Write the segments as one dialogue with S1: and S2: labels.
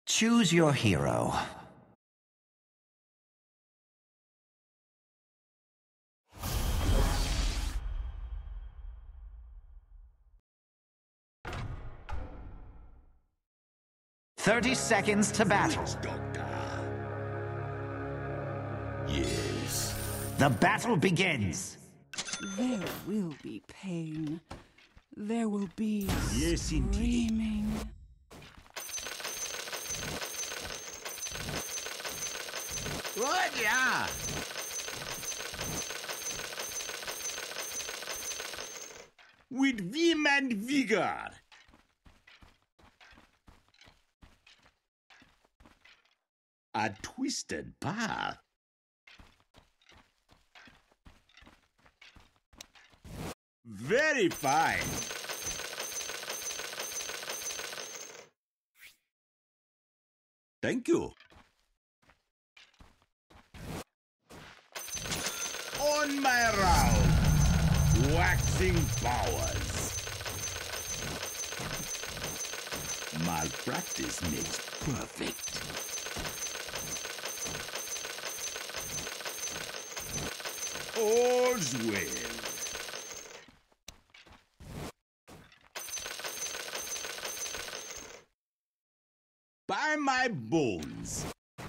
S1: Choose your hero. "30 seconds to battle."
S2: Doctor. Yes.
S1: The battle begins.
S3: There will be pain. There will be
S2: Yes, indeed.
S3: screaming.
S2: What? Yeah. With vim and vigor. A twisted path. Very fine. Thank you. On my round, waxing powers. Malpractice makes perfect. All's well. By my bones.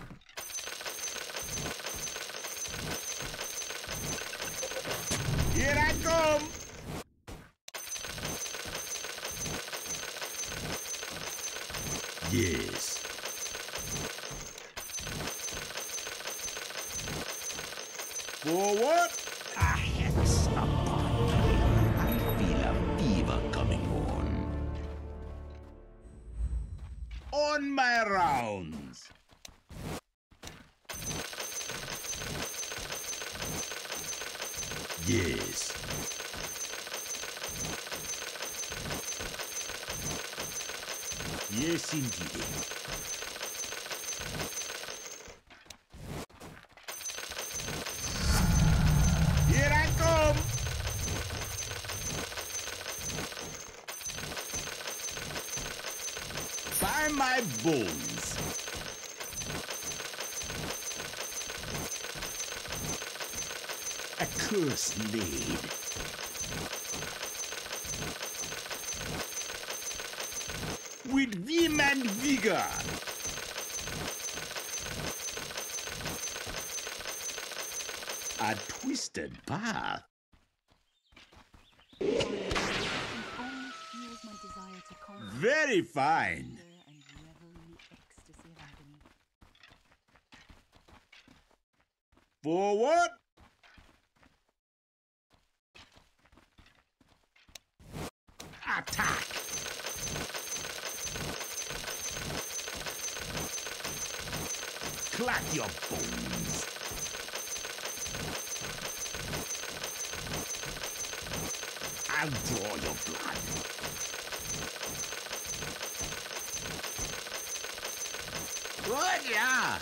S2: Here I come. Yes. Forward.
S1: A hex upon you. I feel a fever coming on.
S2: On my rounds. Yes. Yes, indeed. Here I come. By my bones. A curse laid. With vim and vigor. A twisted path. Very fine. Forward. Attack. Clack your bones. I'll draw your blood. Good, yeah.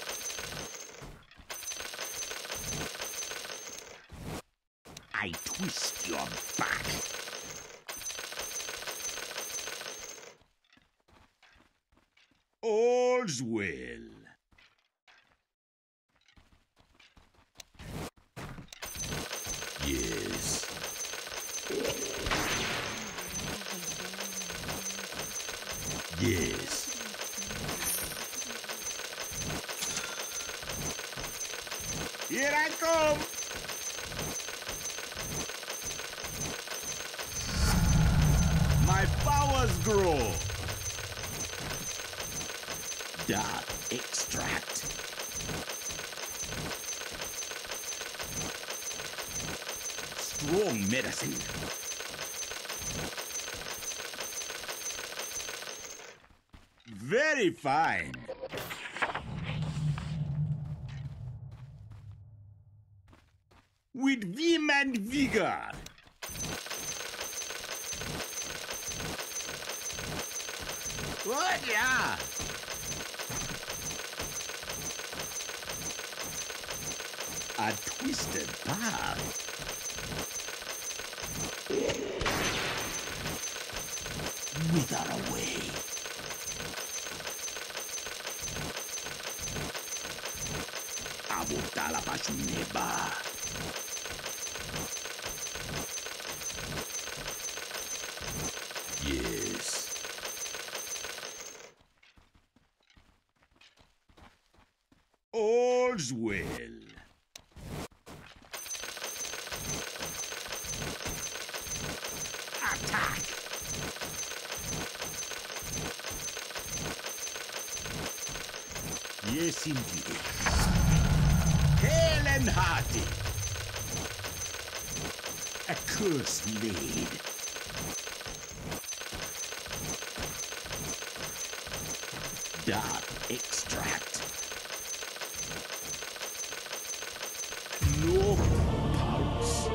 S2: I twist your back. All's well. Yes. Yes. Here I come. My powers grow. Dark extract. Strong medicine. Very fine. With vim and vigor. Good, yeah. A twisted path. Wither away. attack. Yes, indeed. Hail and hearty. A curse laid. Dark extract. No pulse.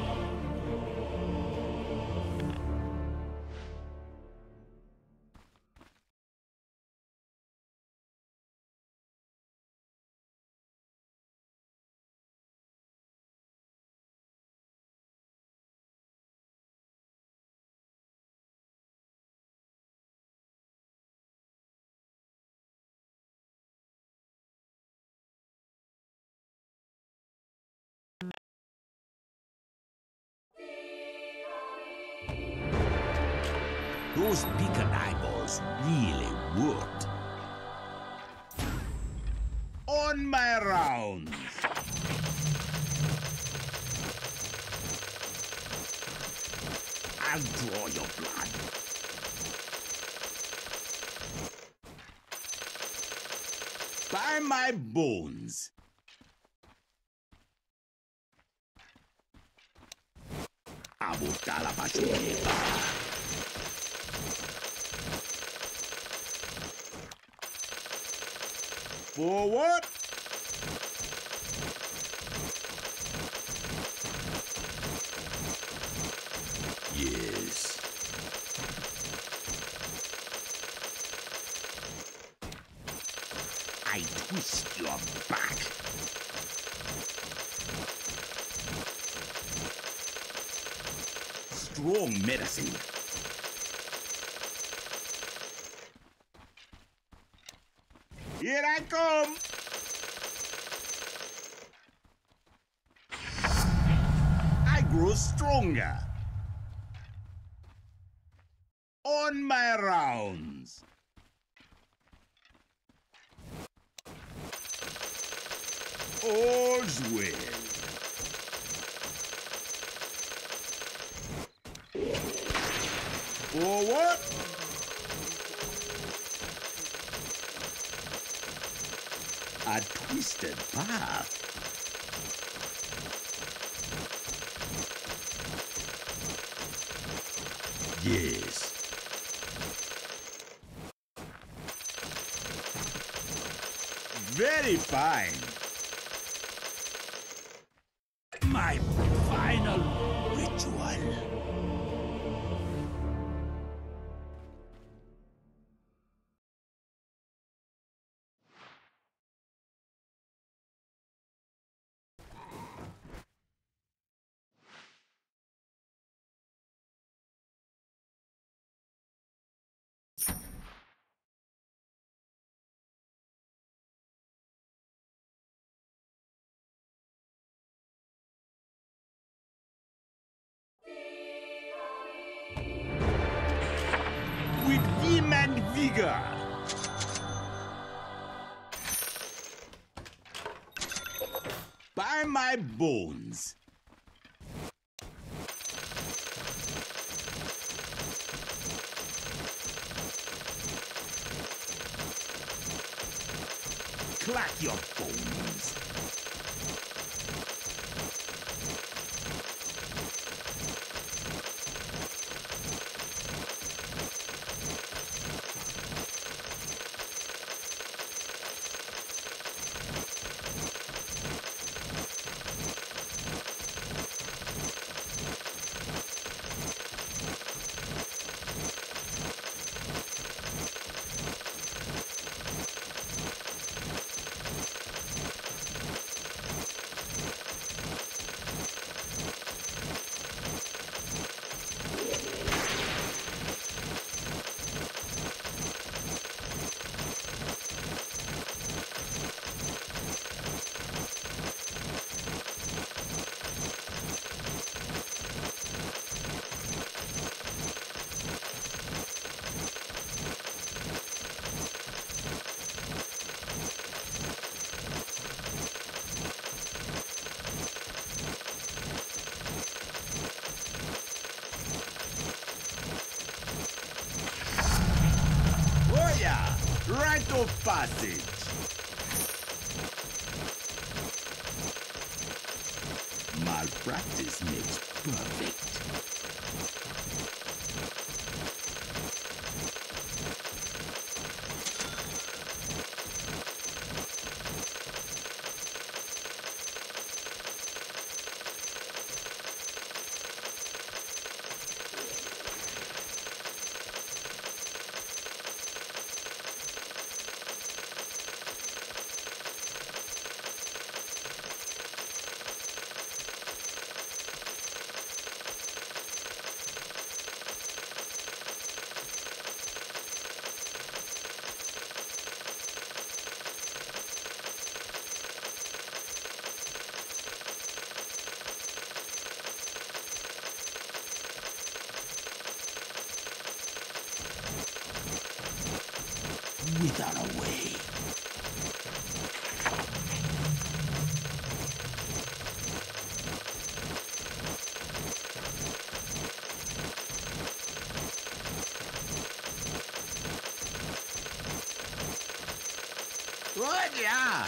S2: Those beacon eyeballs really worked. On my rounds. I'll draw your blood. By my bones. A botar la baioneta. Forward. Yes. I twist your back. Strong medicine. Here I come! I grow stronger. On my rounds. All's well. Forward. A twisted path. Yes. Very fine. My final ritual. With vim and vigor. By my bones. Clack your bones. of passage. Malpractice makes perfect. Wither away. Good, yeah.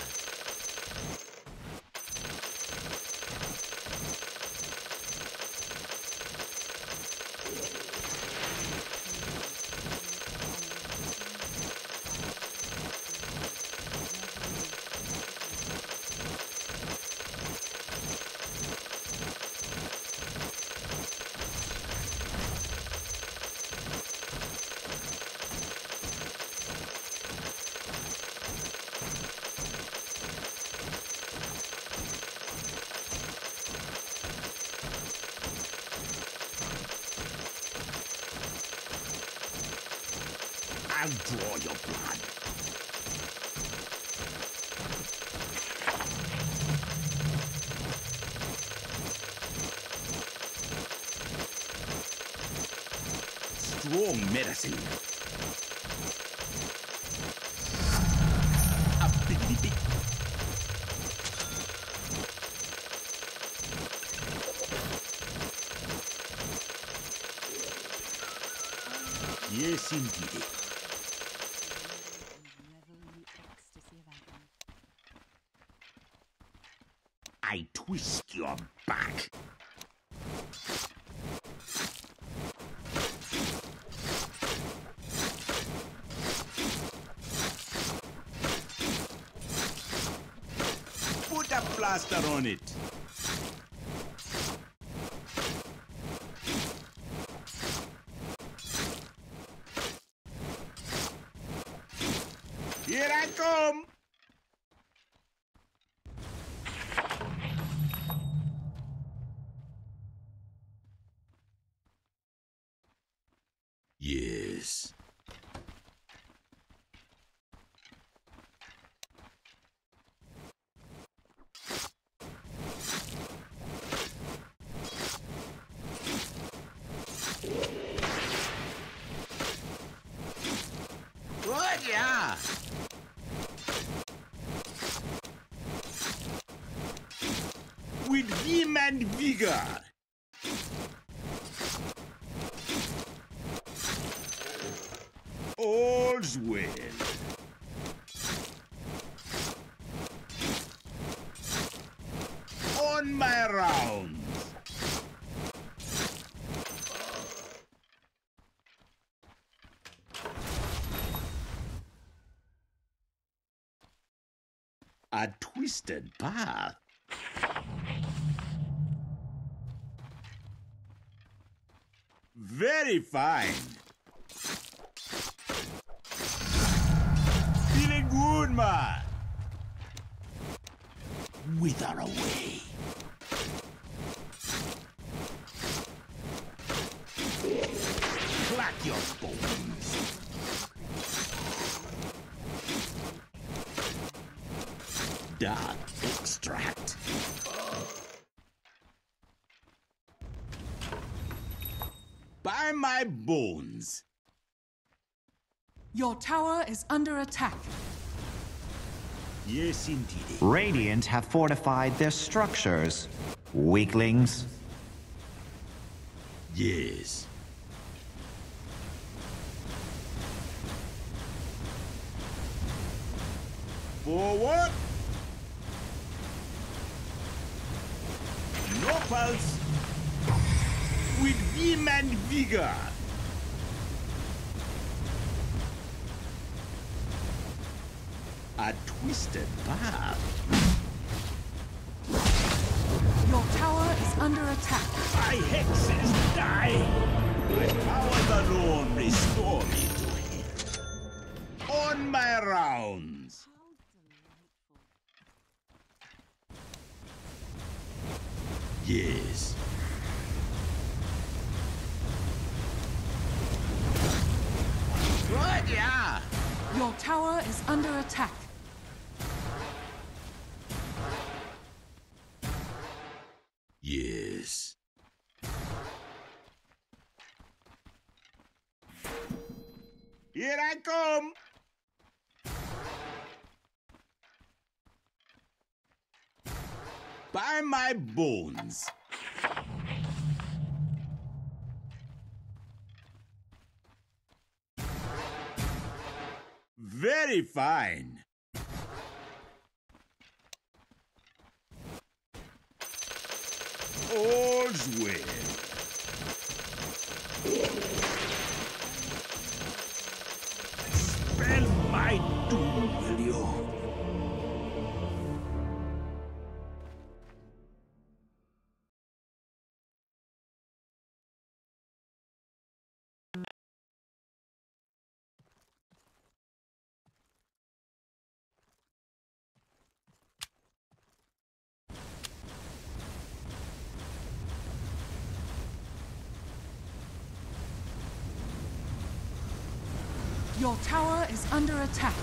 S2: I'll draw your blood. Strong medicine. A biggity big. Yes, indeed. I twist your back. Put a plaster on it. Here I come. Yes. Good, yeah. With vim and vigor. All's well. On my rounds. A twisted path. Very fine. Feeling good, man. Wither away. Clack your bones. Dark extract. By my bones.
S3: Your tower is under attack.
S2: Yes, indeed.
S4: Radiant have fortified their structures. Weaklings.
S2: Yes. Forward. No pulse. With vim and vigor. A twisted path.
S3: Your tower is under attack.
S2: My hexes die. My powers alone restore me to him. On my rounds. Yes. Good, yeah.
S3: Your tower is under attack.
S2: Yes. Here I come. By my bones. Very fine. All's well. Spell my doom, will you?
S3: Your tower is under attack.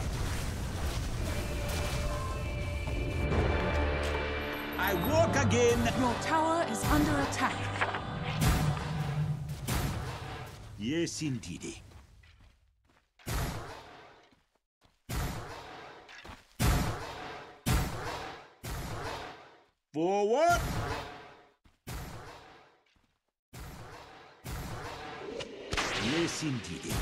S2: I walk again.
S3: Your tower is under attack.
S2: Yes, indeed. Forward. Yes, indeed.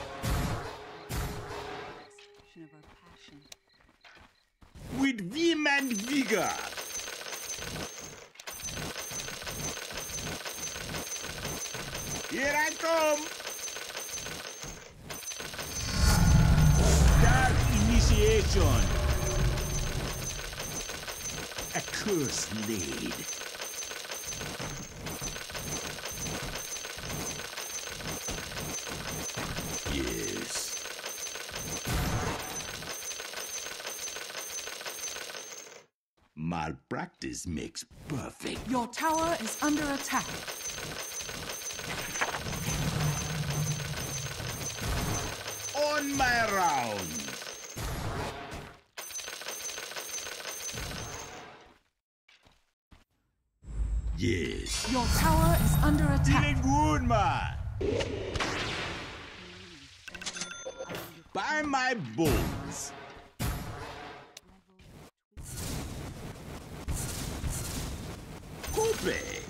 S3: Of our passion.
S2: With vim and vigor. Here I come. Dark initiation. A curse laid. Yes. Malpractice makes perfect.
S3: Your tower is under attack.
S2: On my rounds. Yes.
S3: Your tower is under attack.
S2: Feeling good, man. By my bones. Coupe.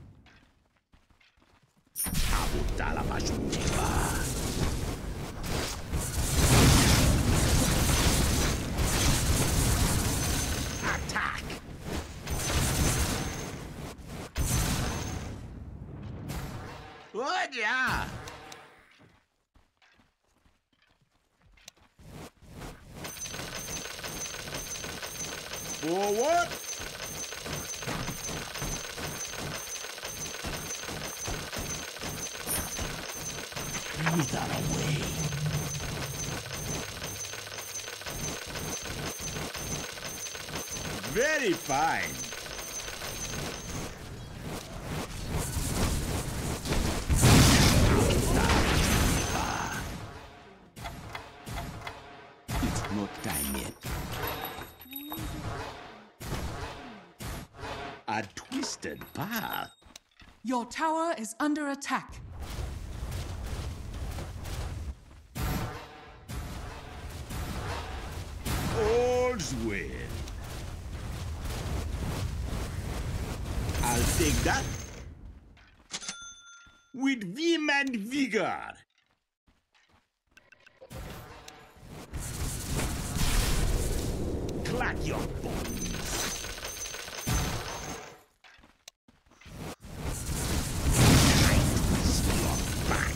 S2: Abuta la majuntiva. Attack. Good, yeah. Forward. Wither away. Very fine. It's not time yet. A twisted path.
S3: Your tower is under attack.
S2: All's well. I'll take that. With vim and vigor. Clack your bones. I twist your back.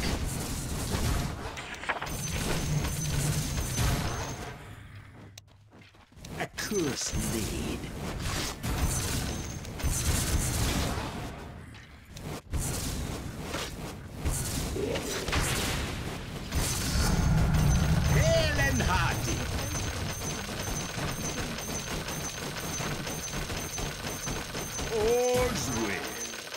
S2: A curse laid. Hale and hearty. All's well.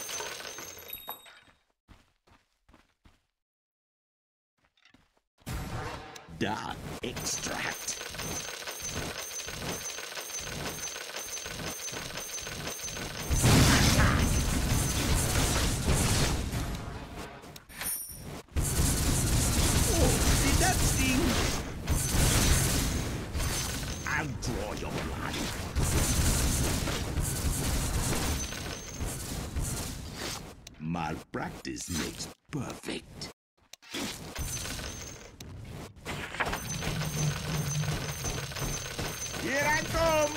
S2: Dark extract. Did that sting? I'll draw your blood. Malpractice makes perfect. Here I come!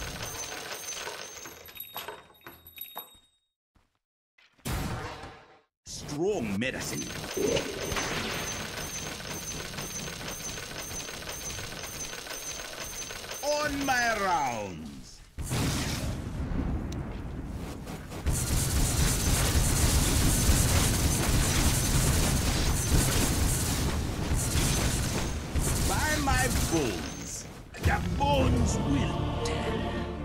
S2: Strong medicine. On my rounds. By my bones, the bones will tell.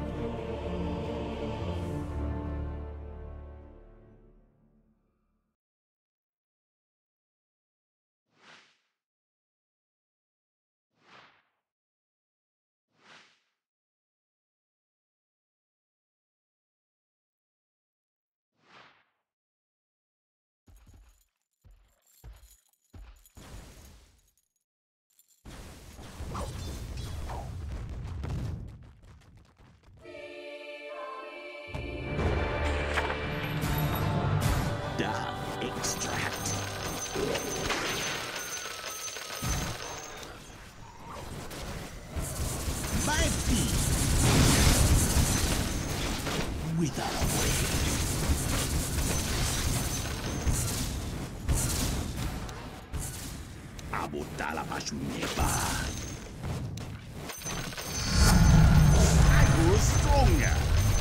S2: Dark extract. My feet wither away. Abotala Pashuneba. I grow stronger.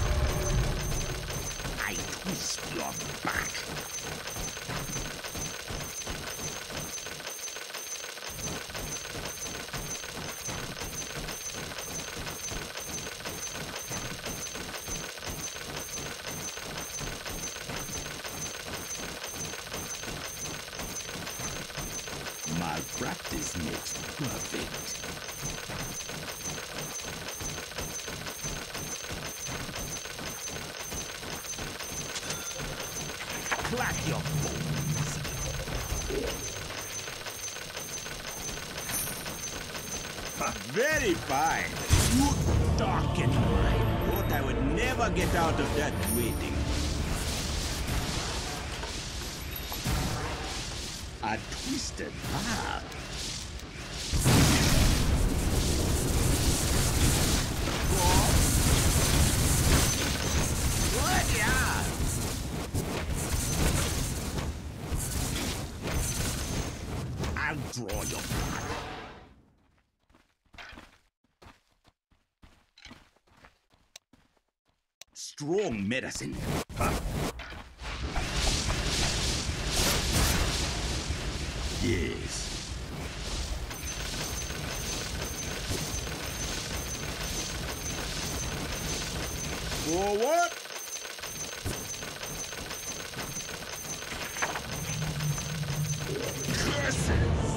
S2: I twist your back. Malpractice makes perfect. Clack your bones. Very fine. You darken mine. Thought I would never get out of that waiting. A twisted path. What? Yeah. I'll draw your blood. Strong medicine. Huh. Yes. Forward. Curses.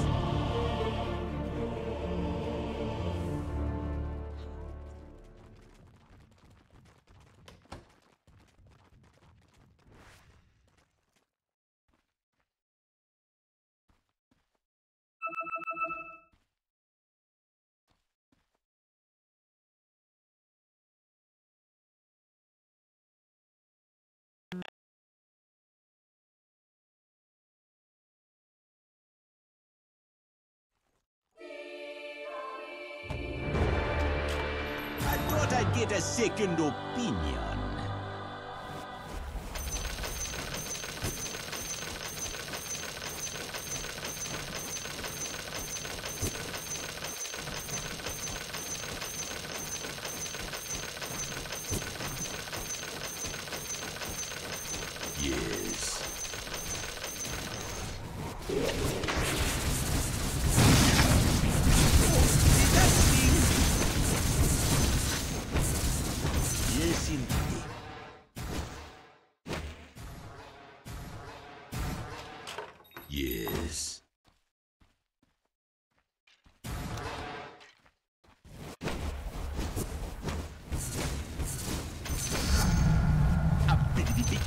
S2: thought I'd get a second opinion. Yes. Did that sting? Yes, indeed. Yes. A biggity big.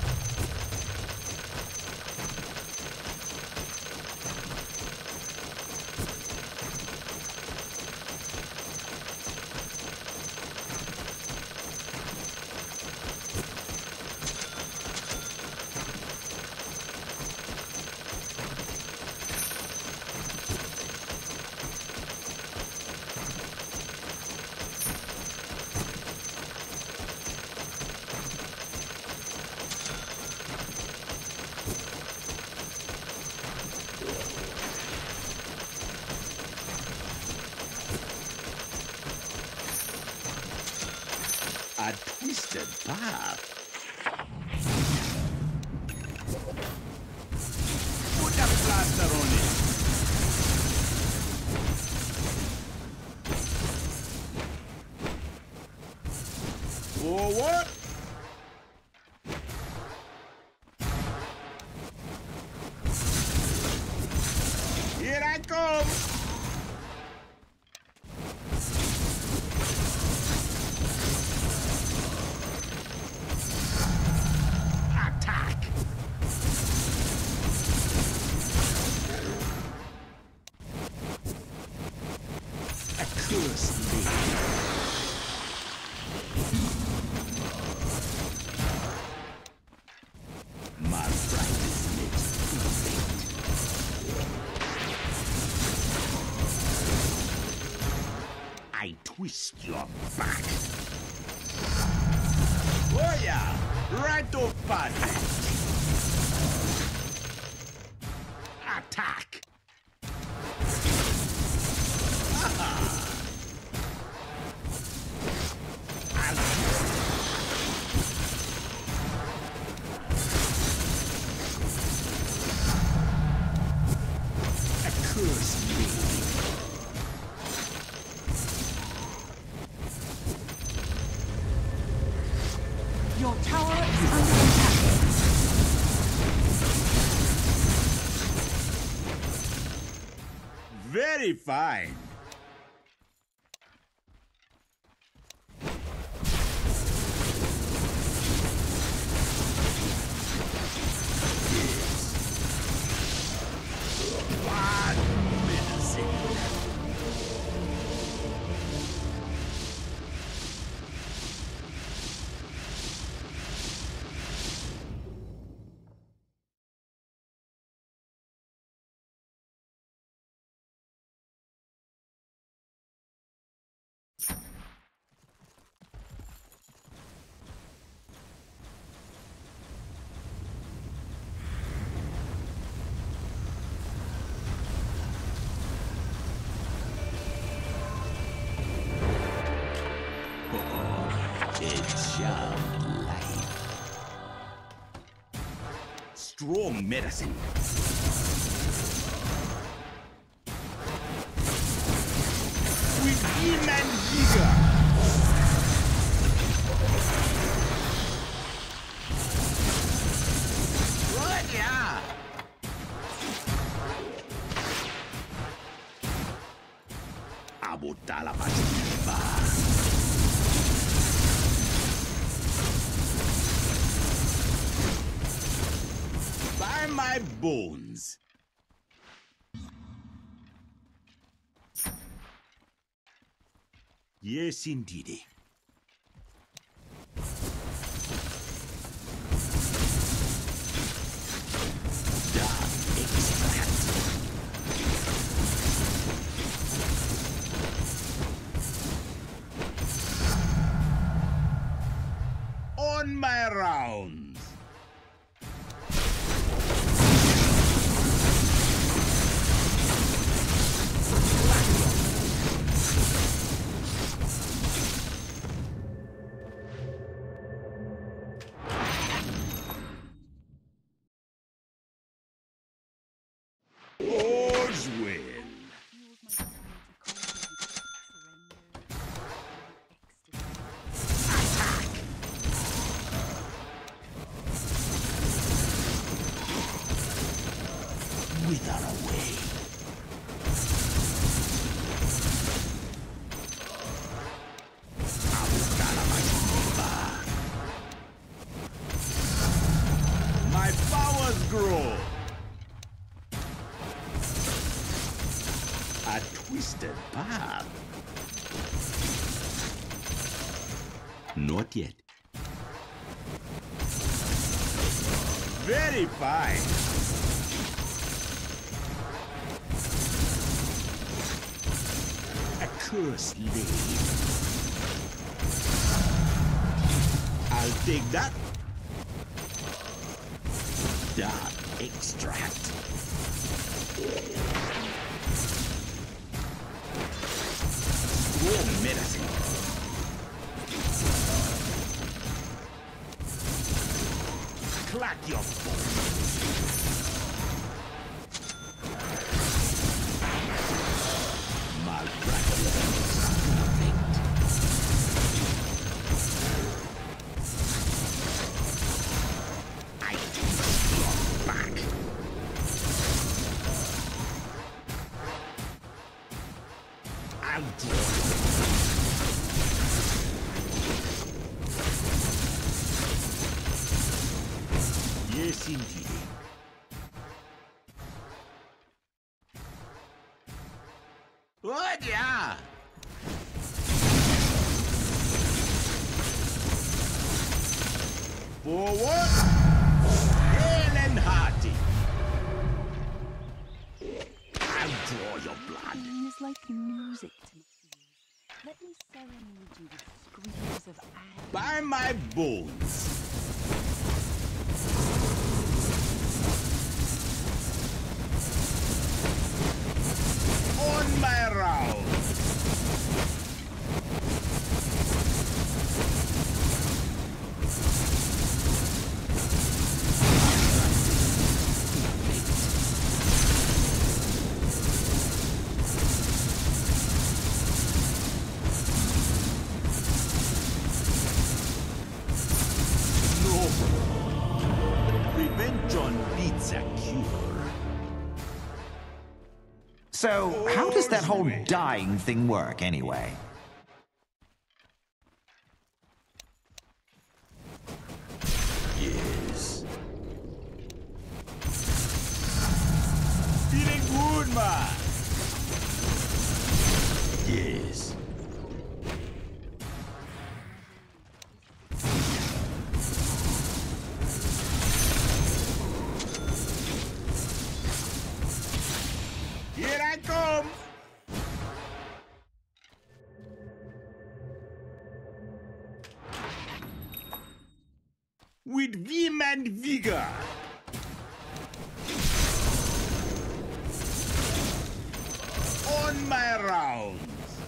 S2: A twisted path. Put a plaster on it. Forward. Here I come. Attack! A cursed lady. My practice makes perfect. I twist your back. Oh yeah! Right off passage. Attack. A curse me.
S3: Your tower is under attack.
S2: Very fine. Bad medicine. Charmed life. Strong medicine. With vim and vigor. Good, yeah. Abuta la pasiva. By my bones. Yes, indeedy. Dark extract. All's well. Wither away. My powers grow. A twisted path. Not yet. Very fine. A curse laid. I'll take that. Dark extract. Strong medicine. Clack your bones. Malpractice. I take your back. I'll draw. Yes, indeed. What? Yeah. Forward. Hail and hearty. I'll draw your blood.
S3: Pain is like music to me. Let me serenade you with screams of agony.
S2: By my bones. On my round. Prevention beats a cure.
S4: So, how does that whole dying thing work anyway?
S2: Yes. Feeling good, man. Yes. Here I come. With vim and vigor. On my rounds.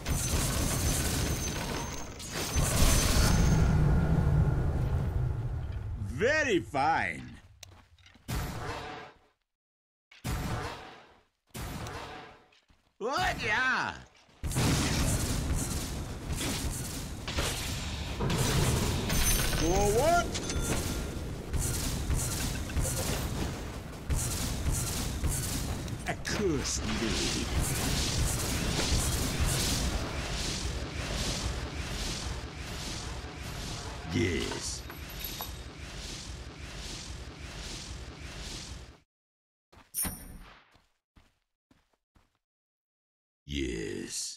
S2: Very fine. What? Yeah. Forward. A curse laid. Yes. Yes.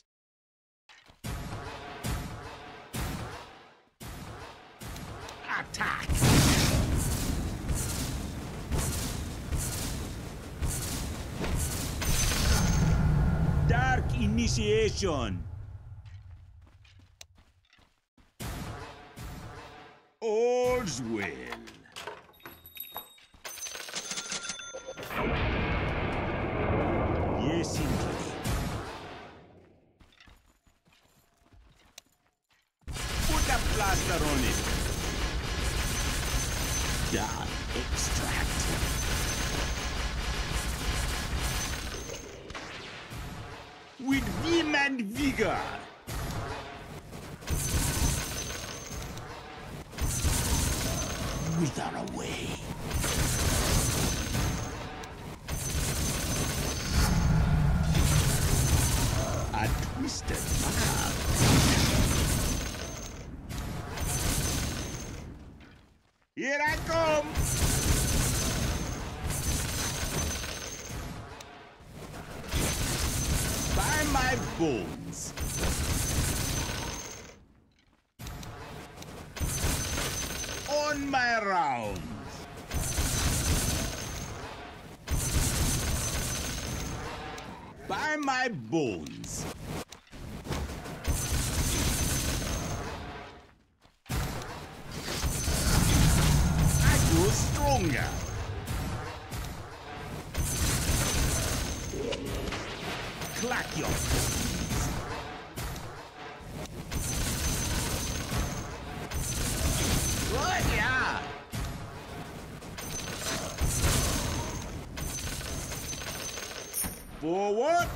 S2: Attack. Dark initiation. All's well. Yes, indeed. Put a plaster on it. Dark extract. and vigor. Wither away. A twisted path. Here I come! By my bones. On my rounds. By my bones. I grow stronger. Clack your bones. Good, yeah. Forward.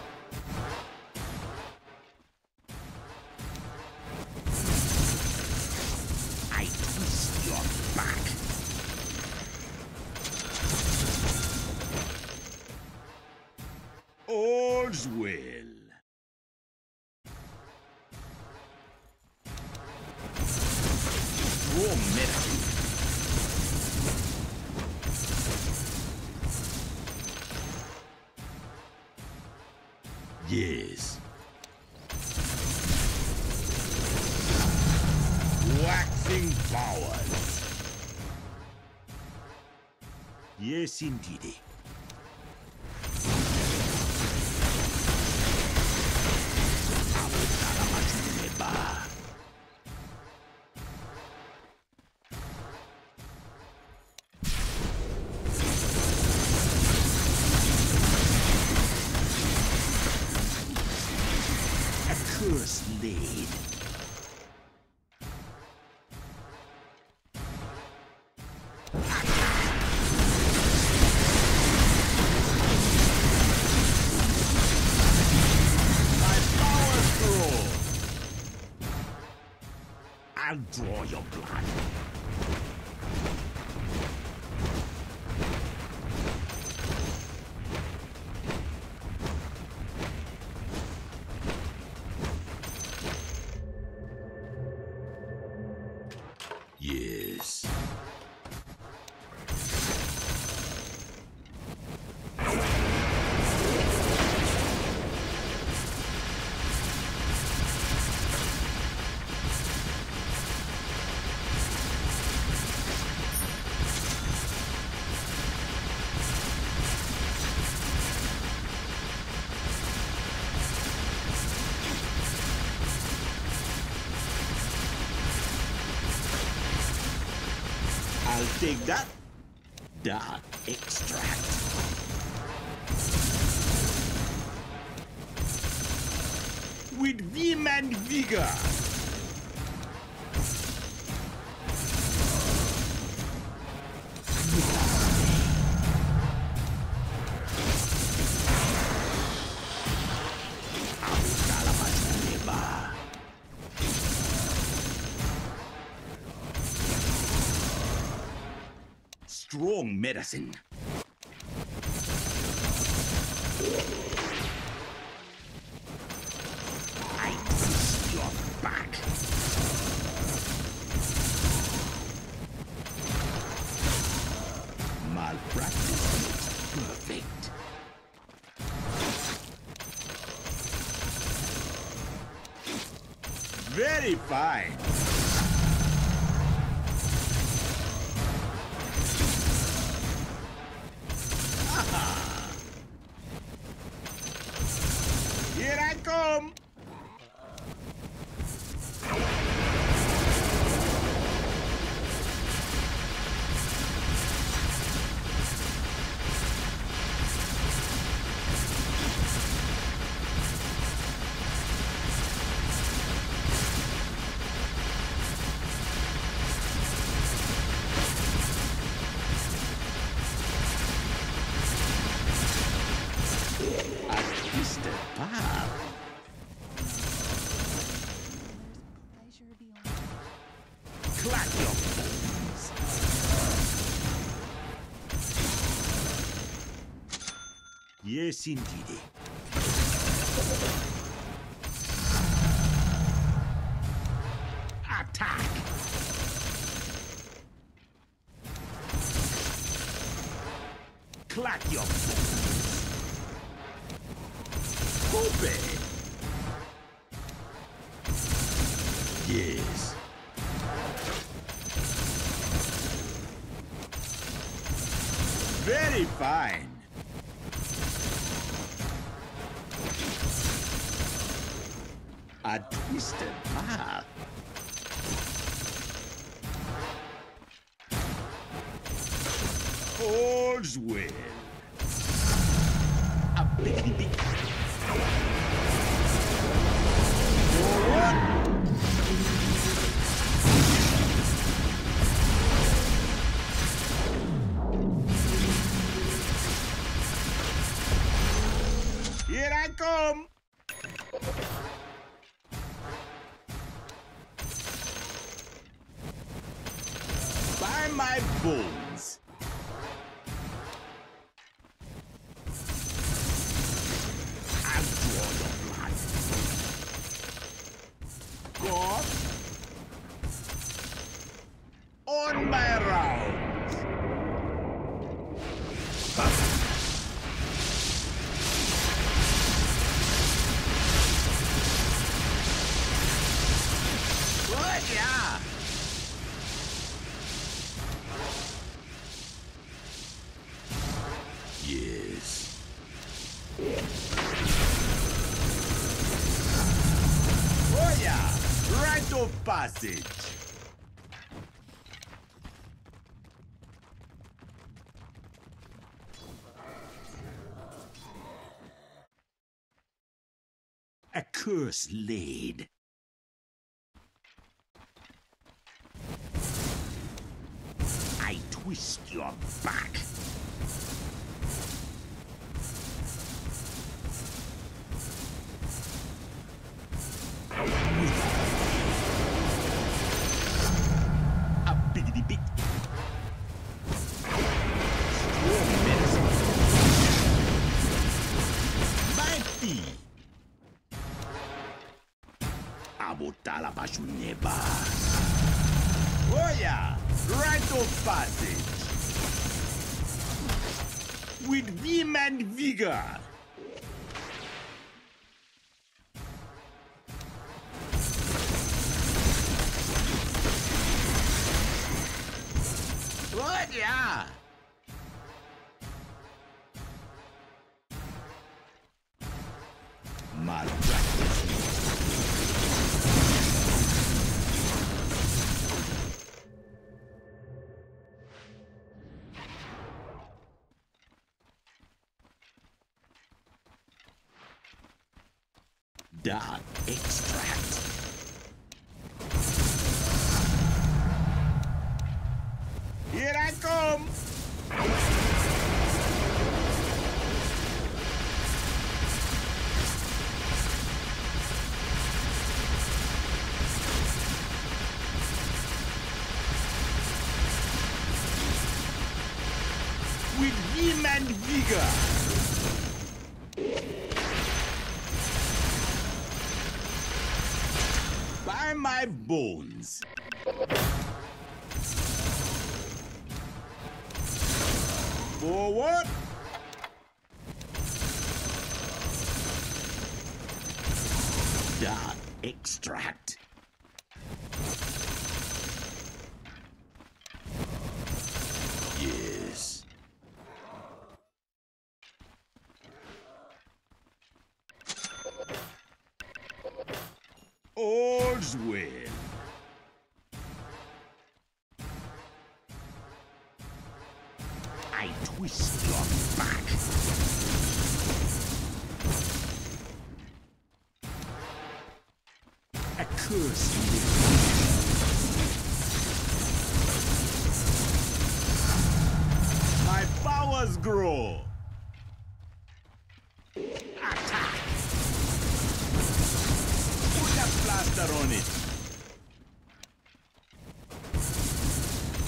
S2: I twist your back. All's well. Raw medicine. Yes. Waxing powers. Yes, indeed. A curse laid. My powers grow. I'll draw your blood. Yes. I'll take that. Dark extract. With vim and vigor. Strong medicine. I twist your back. Malpractice makes perfect. Very fine. Here I come! Yes, indeed. Attack! Clack your bones! Obey! Yes. Very fine. A twisted path. All's well. A baby. Forward. Here I come. By my bones. I'll draw your blood. God. On my rounds. Good, yeah. Yes. Oh yeah, rite of passage. A curse laid. I twist your back. A biggity big. Strong medicine. My fee. Abotala bashuneba. Oh yeah, rite of passage. With vim and vigor. Good, yeah. Malpractice. Dark extract. Here I come! With vim and vigor! By my bones! Forward! Dark extract. Yes. All's well. I twist your back. A curse my powers grow. Attack. Put a plaster on it.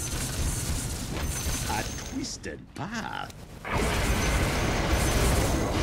S2: A twisted path.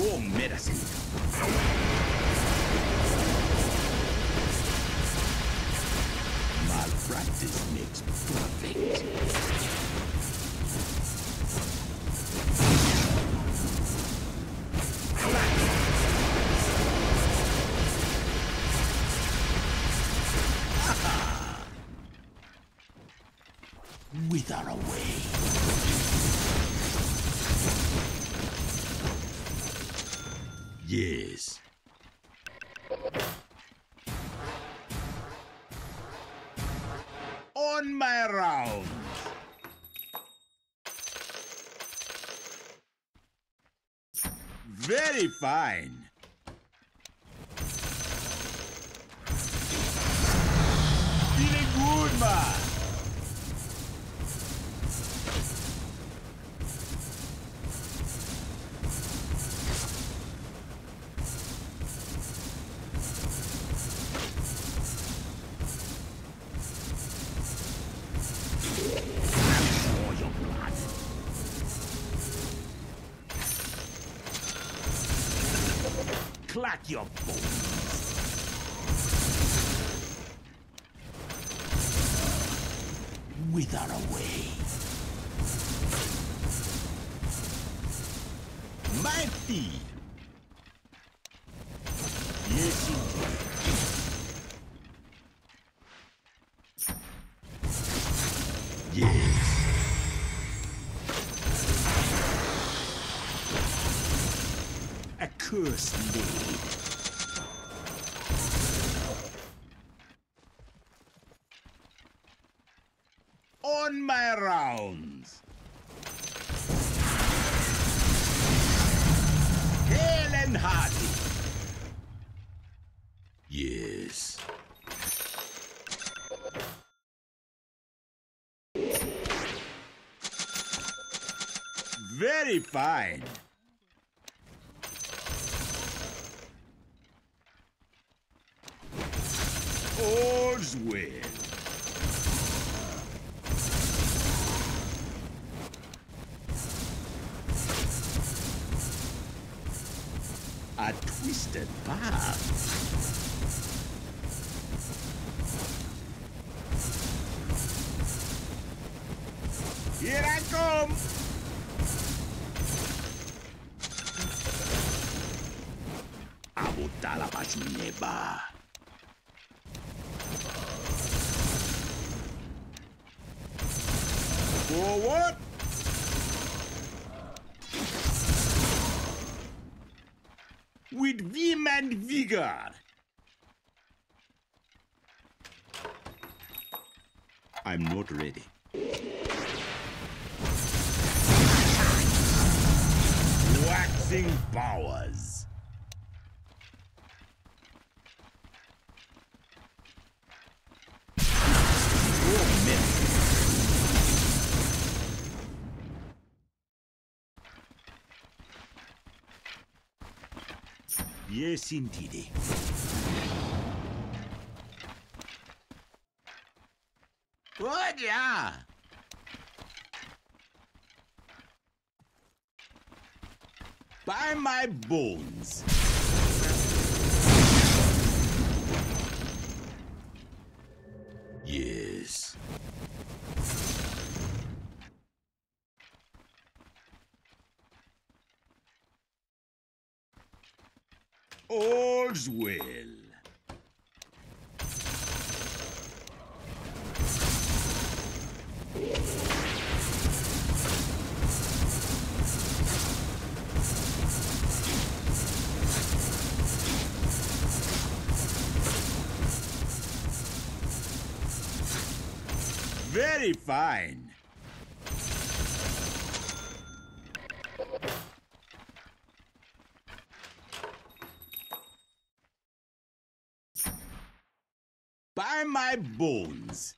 S2: strong medicine. Malpractice makes perfect. Wither away. Yes. On my round. Very fine. Feeling good, man. Clack your bones. Wither away. My feet. Yes, indeed. Yes. A cursed maid. On my rounds. Hale and hearty. Yes. Very fine. All's well. A twisted path. Here I come. Abutala Pachuneba. Forward. With vim and vigor. I'm not ready. Waxing powers. Yes, indeed. Good, yeah. By my bones. Yes. All's well. Very fine. By my bones.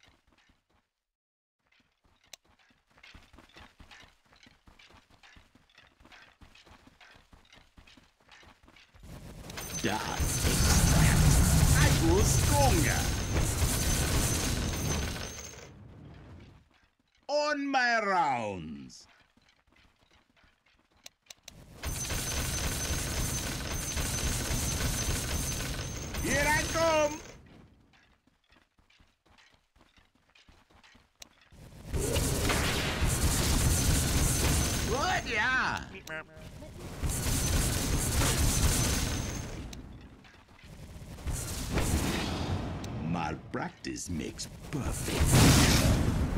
S2: That extract. I grow stronger. On my rounds. Here I come!
S1: Good, yeah.
S2: Malpractice makes perfect.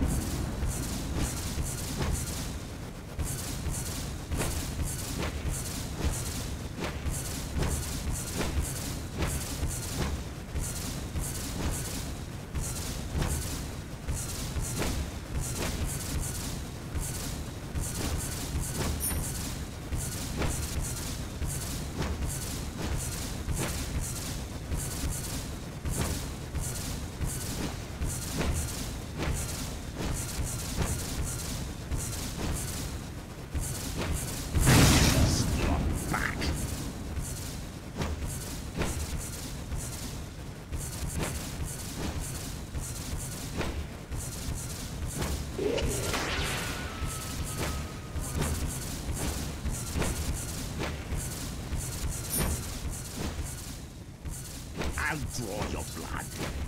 S1: I'll draw your blood.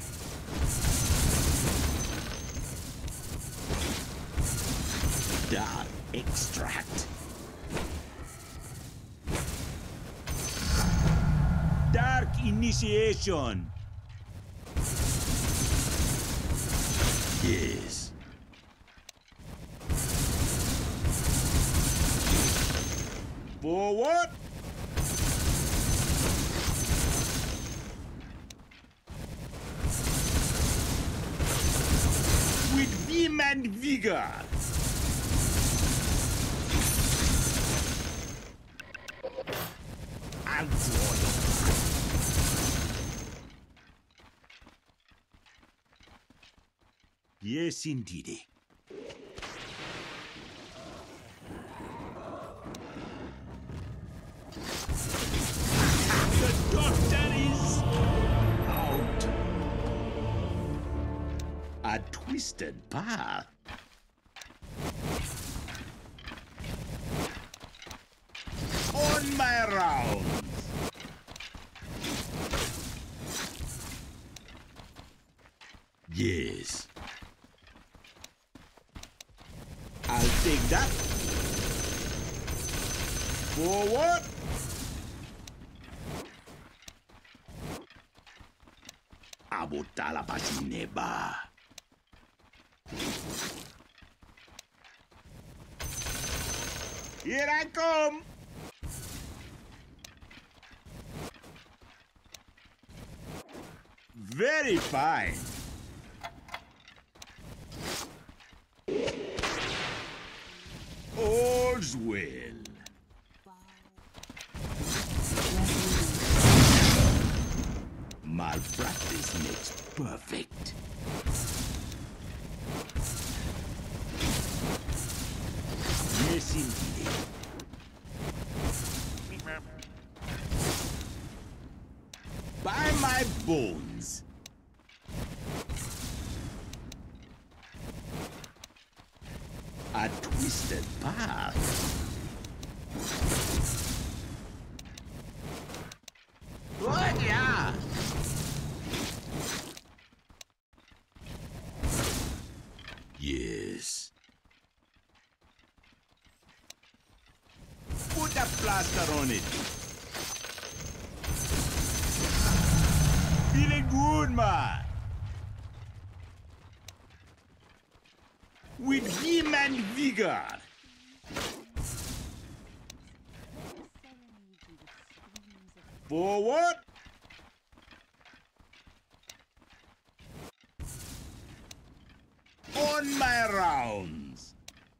S1: Dark extract.
S2: Dark initiation.
S1: Yes.
S2: Forward. With vim and vigor.
S1: I'll draw your blood.
S2: Yes, indeedy. The doctor is out.
S1: A twisted path.
S2: On my rounds.
S1: Yes.
S2: I'll take that. Forward.
S1: Abotala pasineba.
S2: Here I come. Very fine. All's well.
S1: Malpractice makes perfect.
S2: Yes, indeed. By my bones.
S1: A twisted path. Good, yeah. Yes.
S2: Put a plaster on it. Feeling good, man. With vim and vigor. Forward. On my rounds.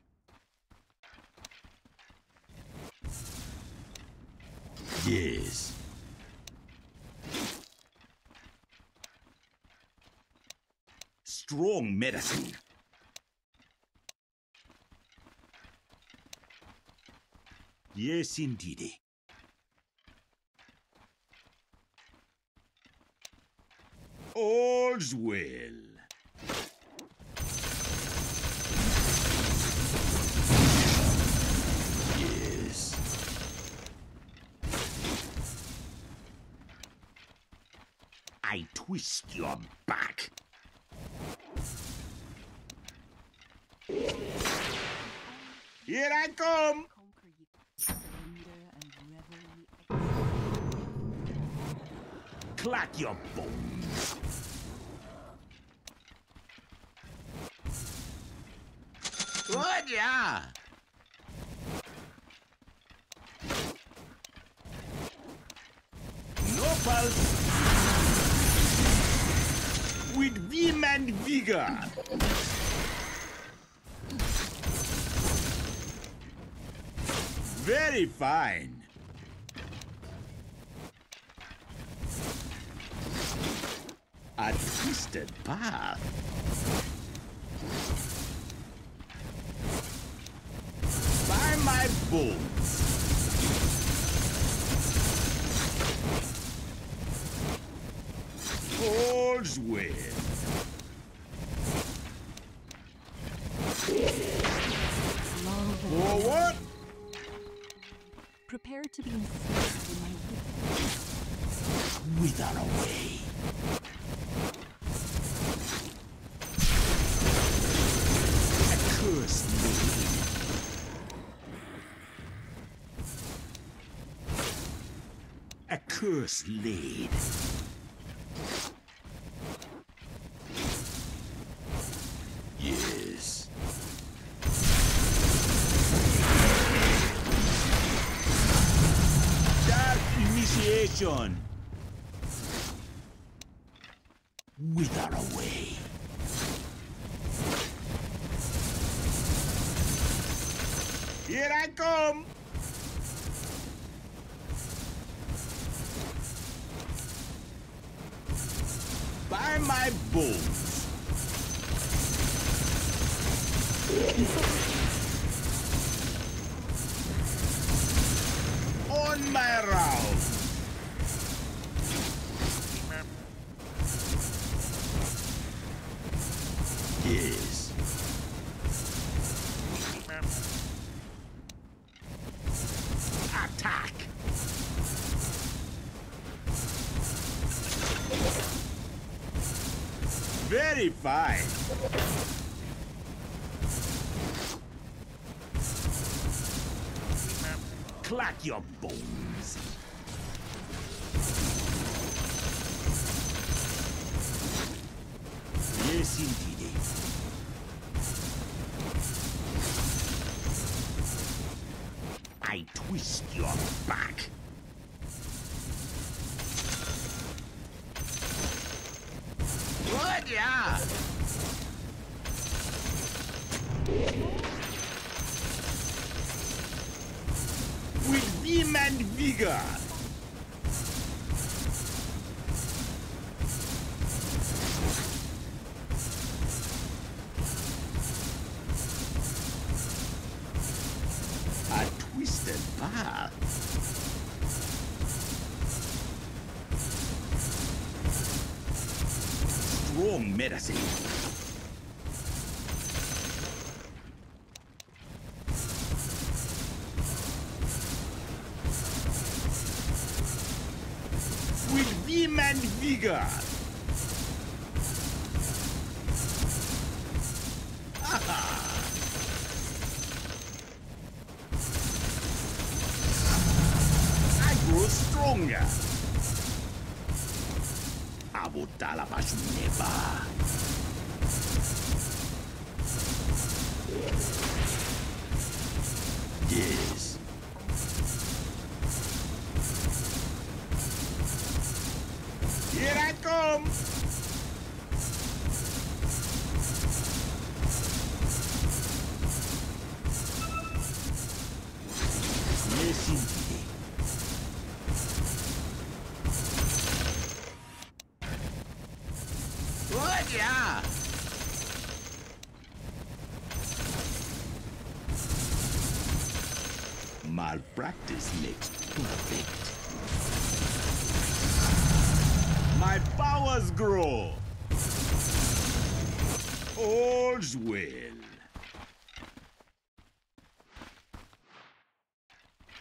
S1: Yes.
S2: Strong medicine. Yes, indeed. All's well.
S1: Yes.
S2: twist your back. Here I come!
S3: Conquer you. Surrender and revel.
S2: Clack your bones. Good, yeah. No pulse. With vim and vigor. Very fine. A twisted path. By my bones. All's well. Forward.
S3: Prepare to be enslaved in my wickedness.
S2: Wither away. A cursed lady. A curse laid. Yes. Dark initiation. Wither away. Here I come. By my bones. On my round. Yes. Attack. Very fine. Clack your bones. Yes, indeed. I twist your back. Good, yeah. With vim and vigor. A twisted path. Strong medicine. With vim and vigor. I grow stronger. Abotala Pashneva. Yes. Here I come. Yes, indeed. Good, yeah. Malpractice makes perfect. My powers grow. All's well.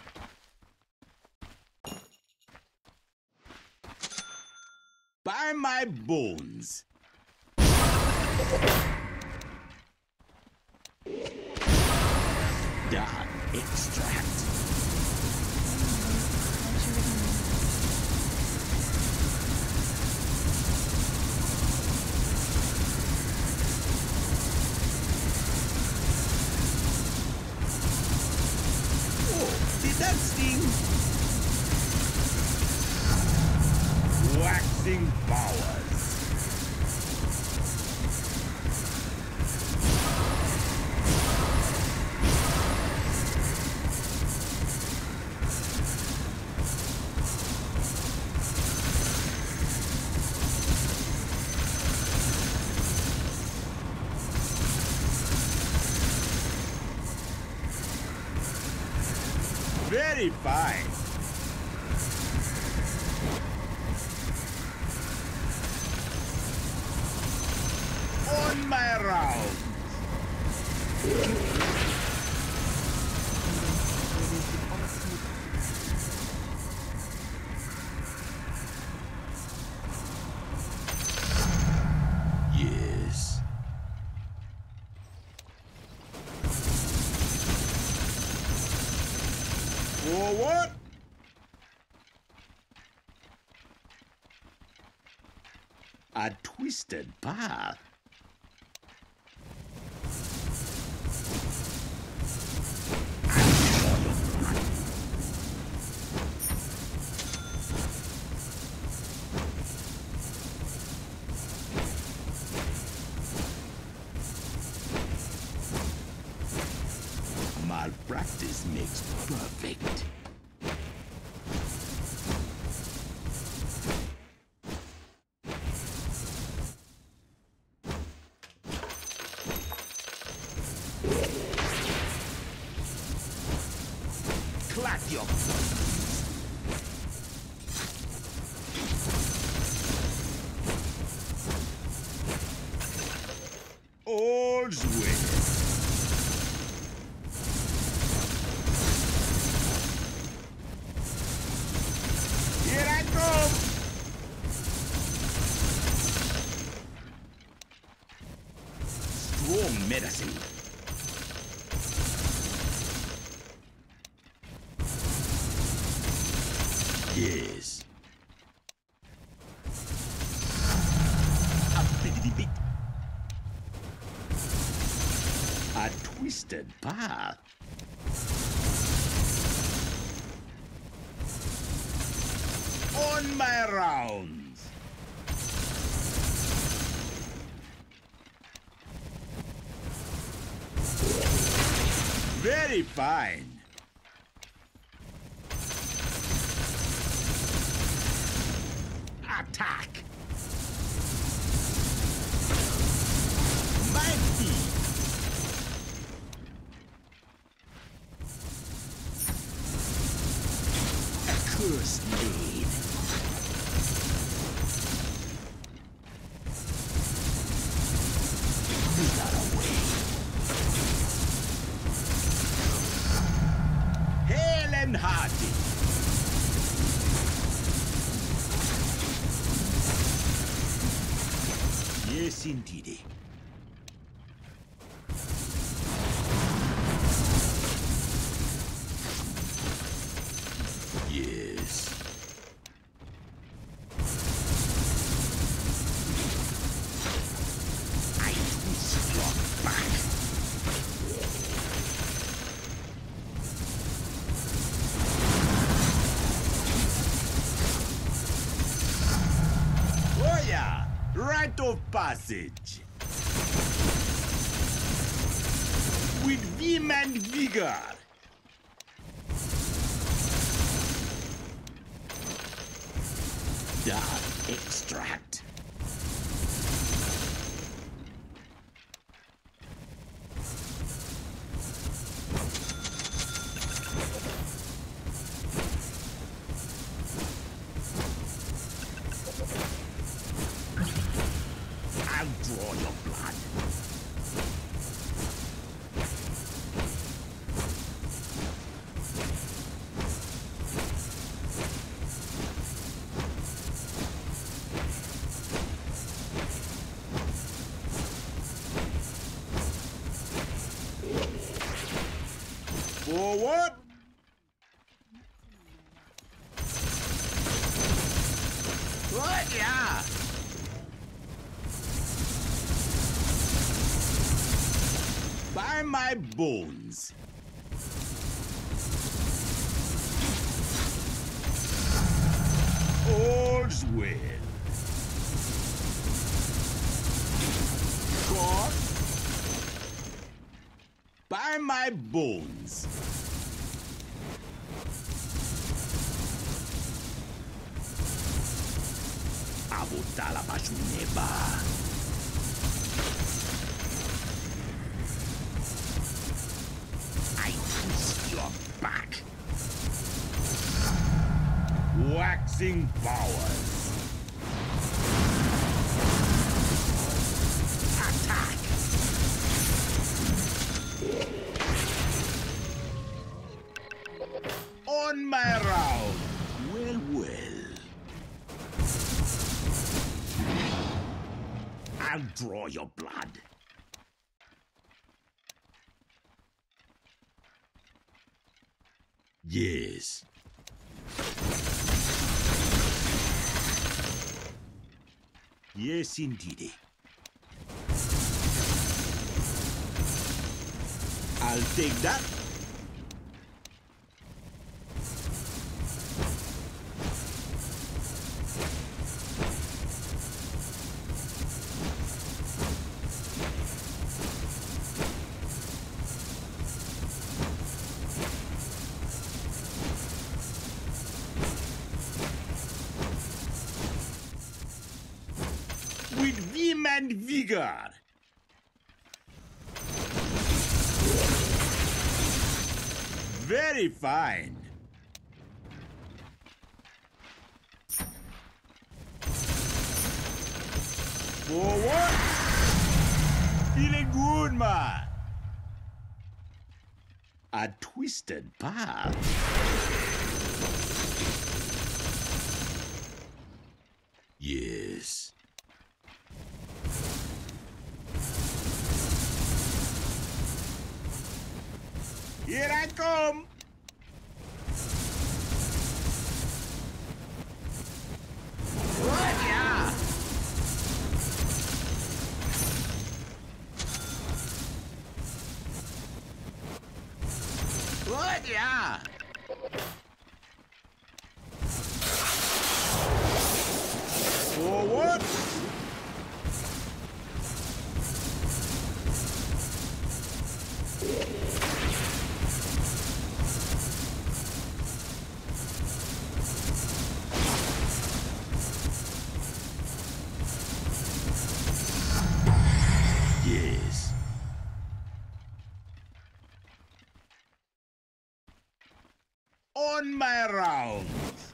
S2: By my my bones. Dark extract. Oh, did that sting? Waxing powers. Very fine. On my round. Yes. Forward. A twisted path. Malpractice makes perfect. Clap your all's well. Here I come. Strong medicine. Yes. A biggity big. A twisted path. On my rounds. Very fine. Attack. My feet. A cursed blade. Without a way. Hail and hearty. Yes, indeed. Yes. I twist your back. Oh yeah, rite of passage. With vim and vigor. Dark extract. I'll draw your blood. Forward!
S1: What? Yeah.
S2: By my bones. All's well. Caught. By my bones.
S1: Abutala Bashuneba. I twist your back.
S2: Waxing powers.
S1: Attack.
S2: On my round.
S1: Well, well. I'll draw your blood.
S2: Yes. Yes, indeed. I'll take that. With vim and vigor. Very fine. Forward. Feeling good, man. A twisted path. Yes. Here I come!
S1: What? Yeah. What? Yeah.
S2: Forward! Yes. On my rounds.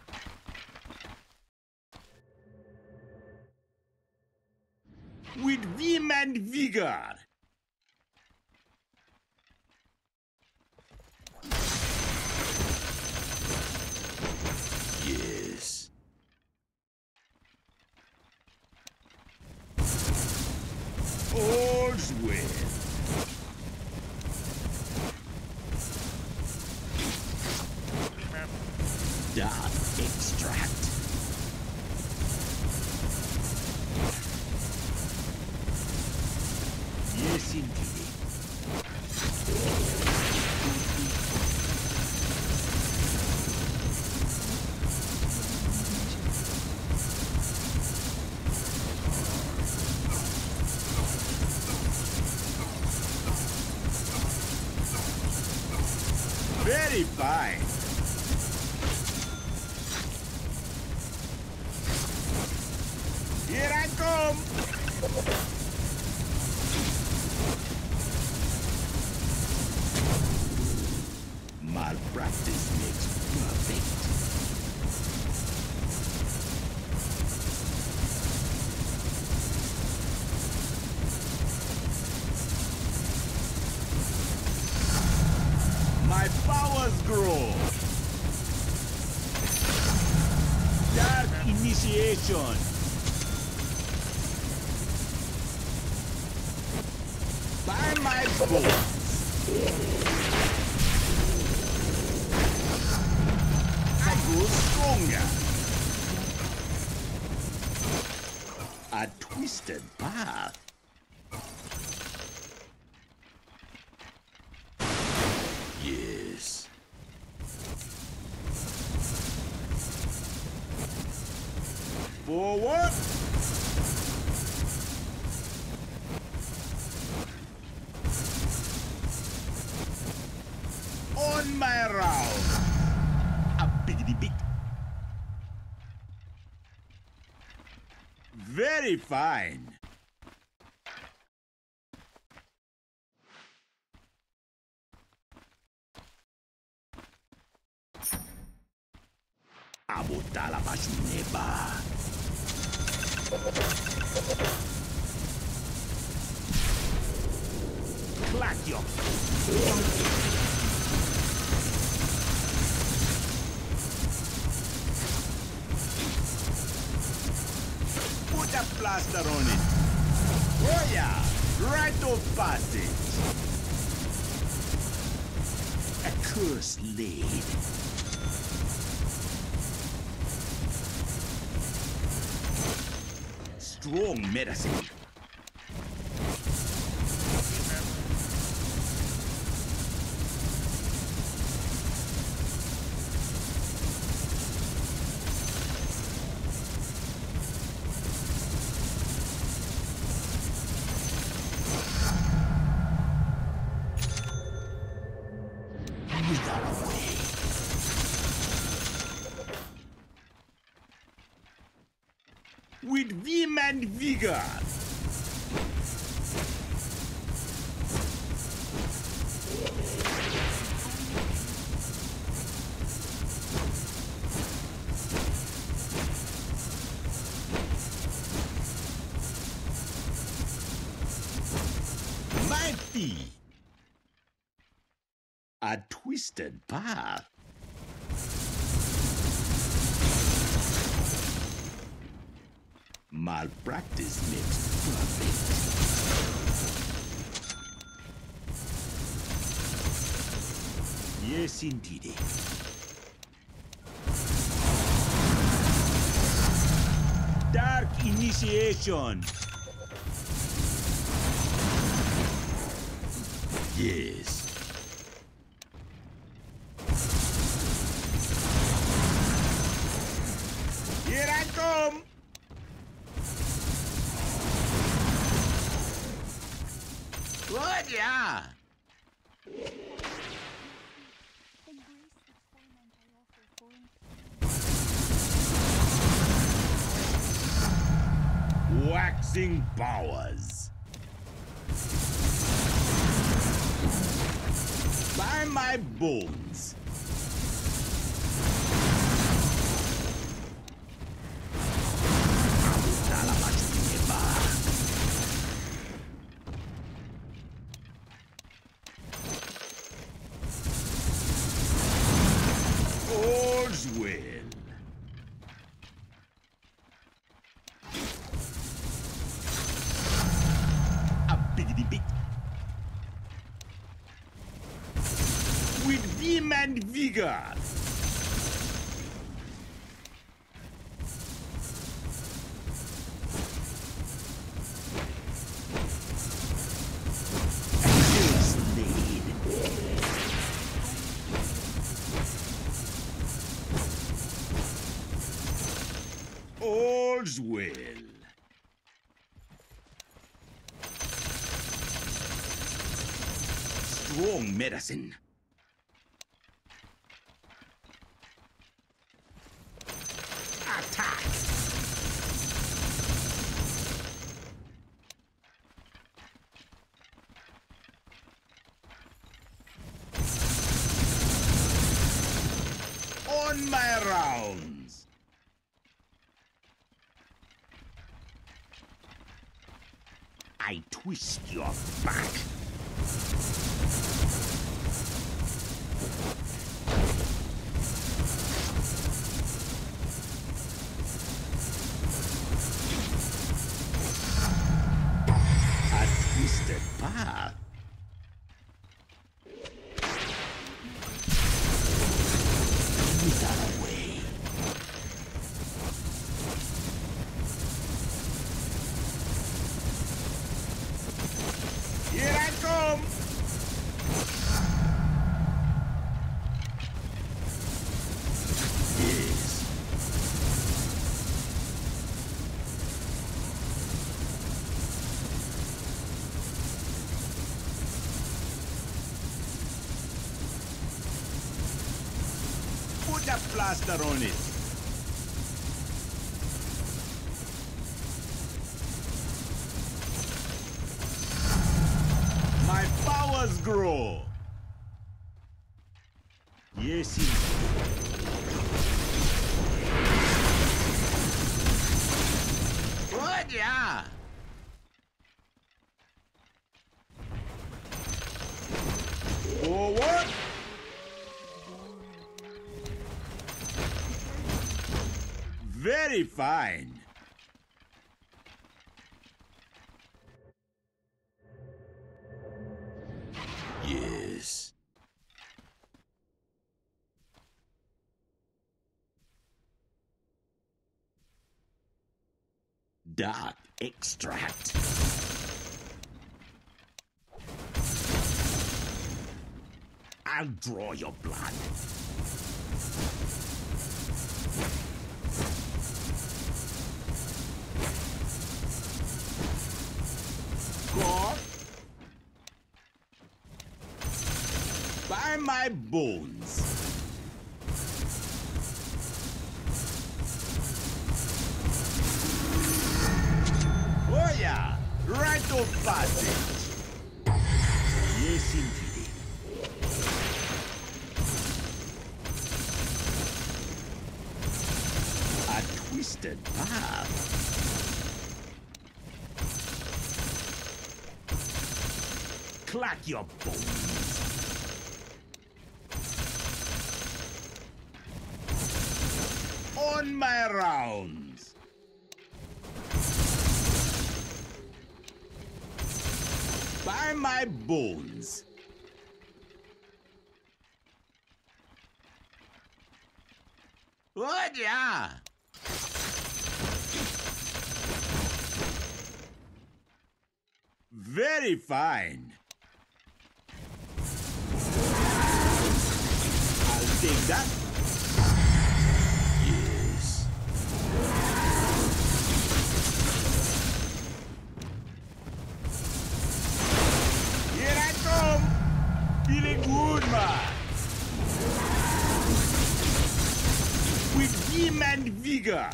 S2: With vim and vigor. Yes. All's well.
S1: Dark extract.
S2: Yes, indeed. Very fine. Here I come.
S1: Malpractice makes perfect.
S2: My powers grow. Dark initiation. By my bones. stronger. A twisted path. Yes. Forward. On my round. A biggity big. Very fine. A botar la bajuneba. Clack your. Put a plaster on it. Oh yeah, right of passage. A curse laid. Strong medicine. With vim and vigor. Mighty. A twisted path. Malpractice makes perfect. Yes, indeed. Dark initiation. Yes. Here I come. Good, yeah. Waxing powers. By my bones. All's well. A biggity big. With vim and vigor. All's well. Strong medicine. Attack. On my rounds. I twist your back. A twisted path. Without a way. plaster on it. My powers grow. Yes, good, yeah. Forward. Very fine. Yes. Dark extract. I'll draw your blood. God, by my bones. Oh yeah, right of passage. Yes, indeed. A twisted path. Clack your bones. On my rounds. By my bones. Oh yeah. Very fine. I'll take that. Yes. Here I come. Feeling good, man. With vim and vigor.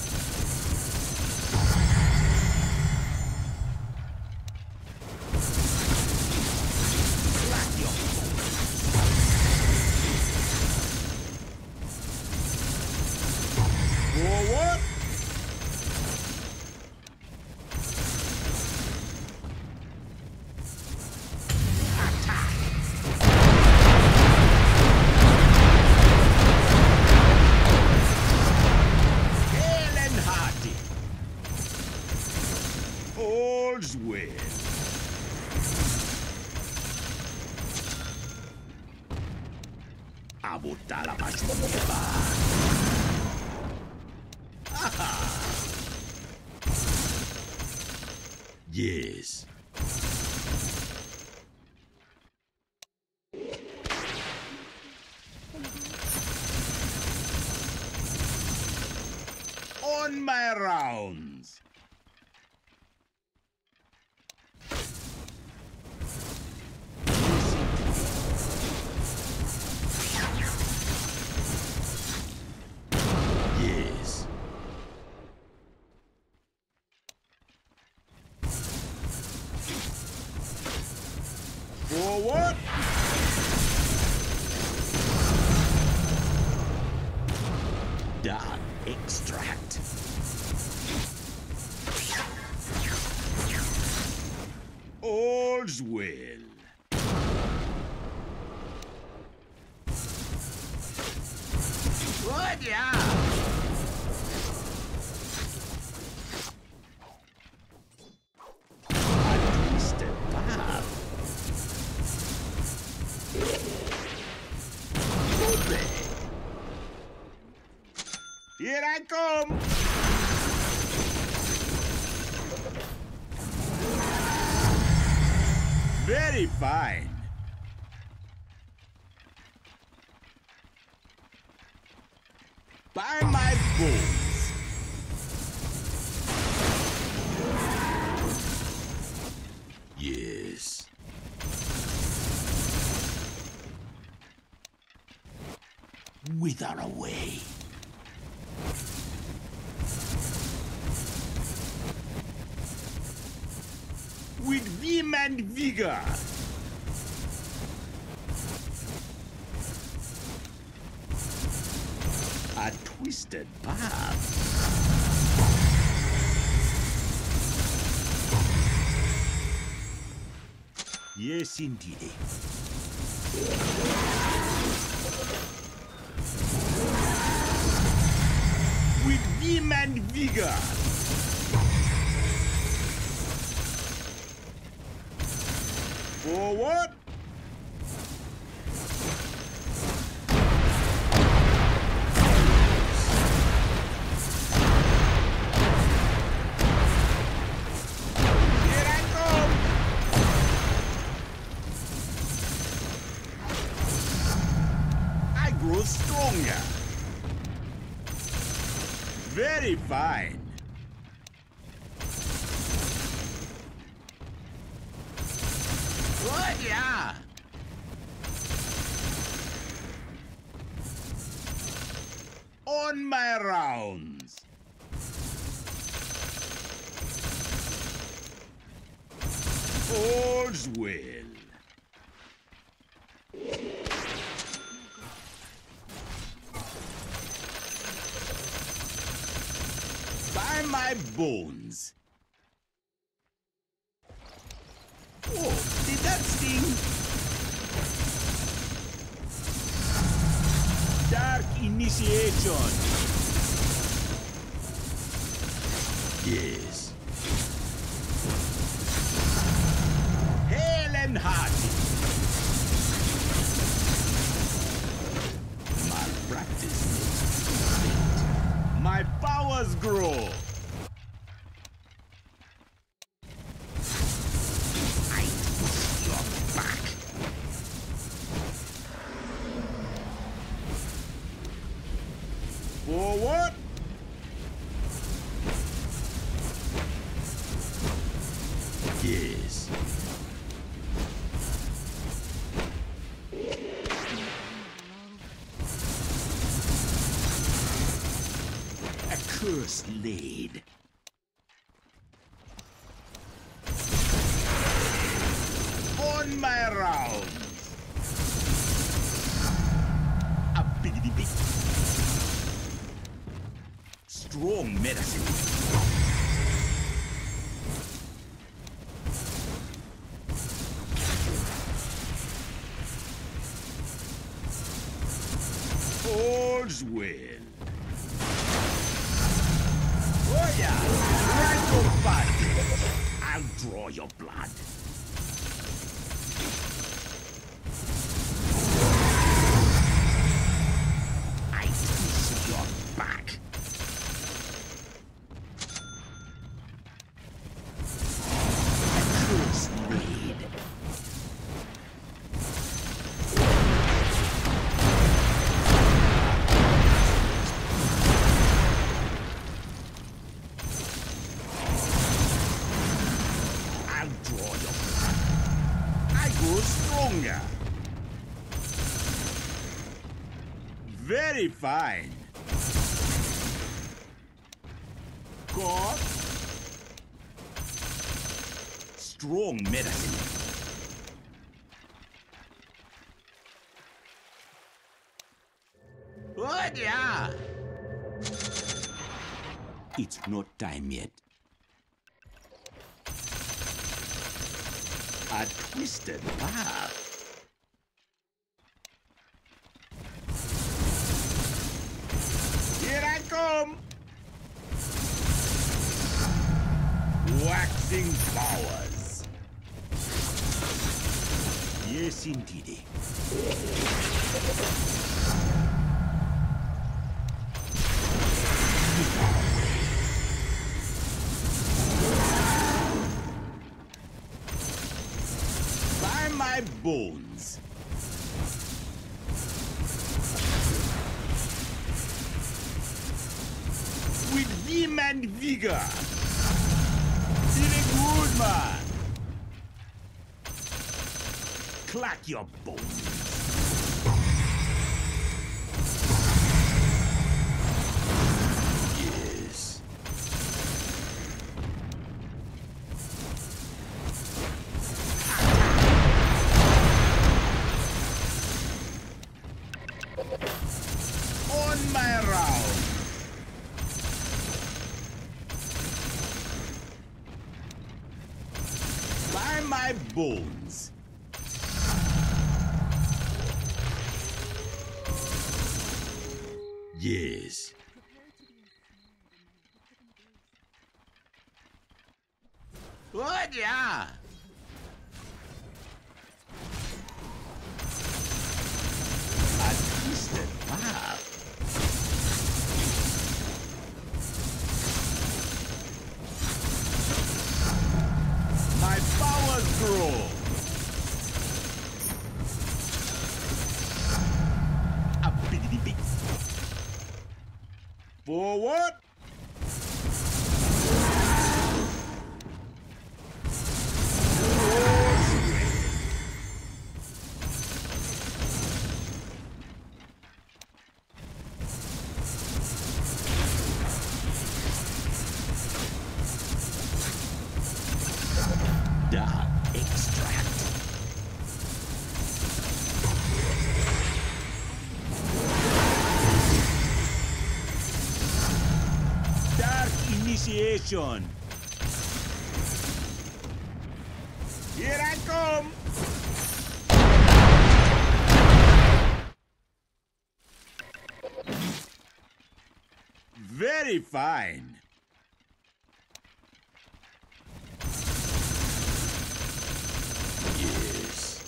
S2: Forward. Attack. Hale and hearty. All's well. A botar la pachuca. Yes. On my rounds. Yes. Forward. Dark extract. All's well. Good, yeah. A twisted path. Here I come! Very fine. By my bones. Yes. wither away. With vim and vigor. A twisted path. Yes, indeed. With vim and vigor. Forward. Here I come. I grow stronger. Very fine. Good, yeah. On my rounds. All's well. By my bones. Oh, did that sting? Dark initiation. Yes. Hail and hearty. Malpractice. My powers grow. Forward. Yes. A curse laid. On my rounds. A biggity big. Strong medicine. All's well. Oh yeah, right your body. I'll draw your blood. I twist your back. Stronger. Very fine. Cough. Strong medicine. Oh yeah. It's not time yet. A twisted path. Here I come. Waxing powers. Yes, indeed. By my bones. With vim and vigor. Feeling good, man. Clack your bones. bones. Yes. What? Yeah. A twisted path. My powers grow. A biggity big. Forward. Dark extract. Dark initiation. Here I come. Very fine. Yes.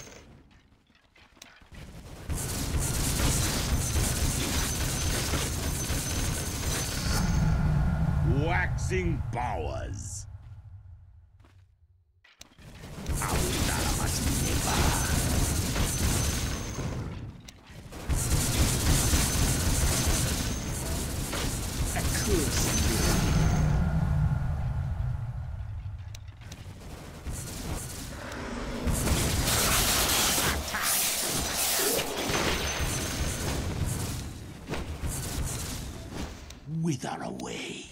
S2: Waxing powers. A curse. Wither away.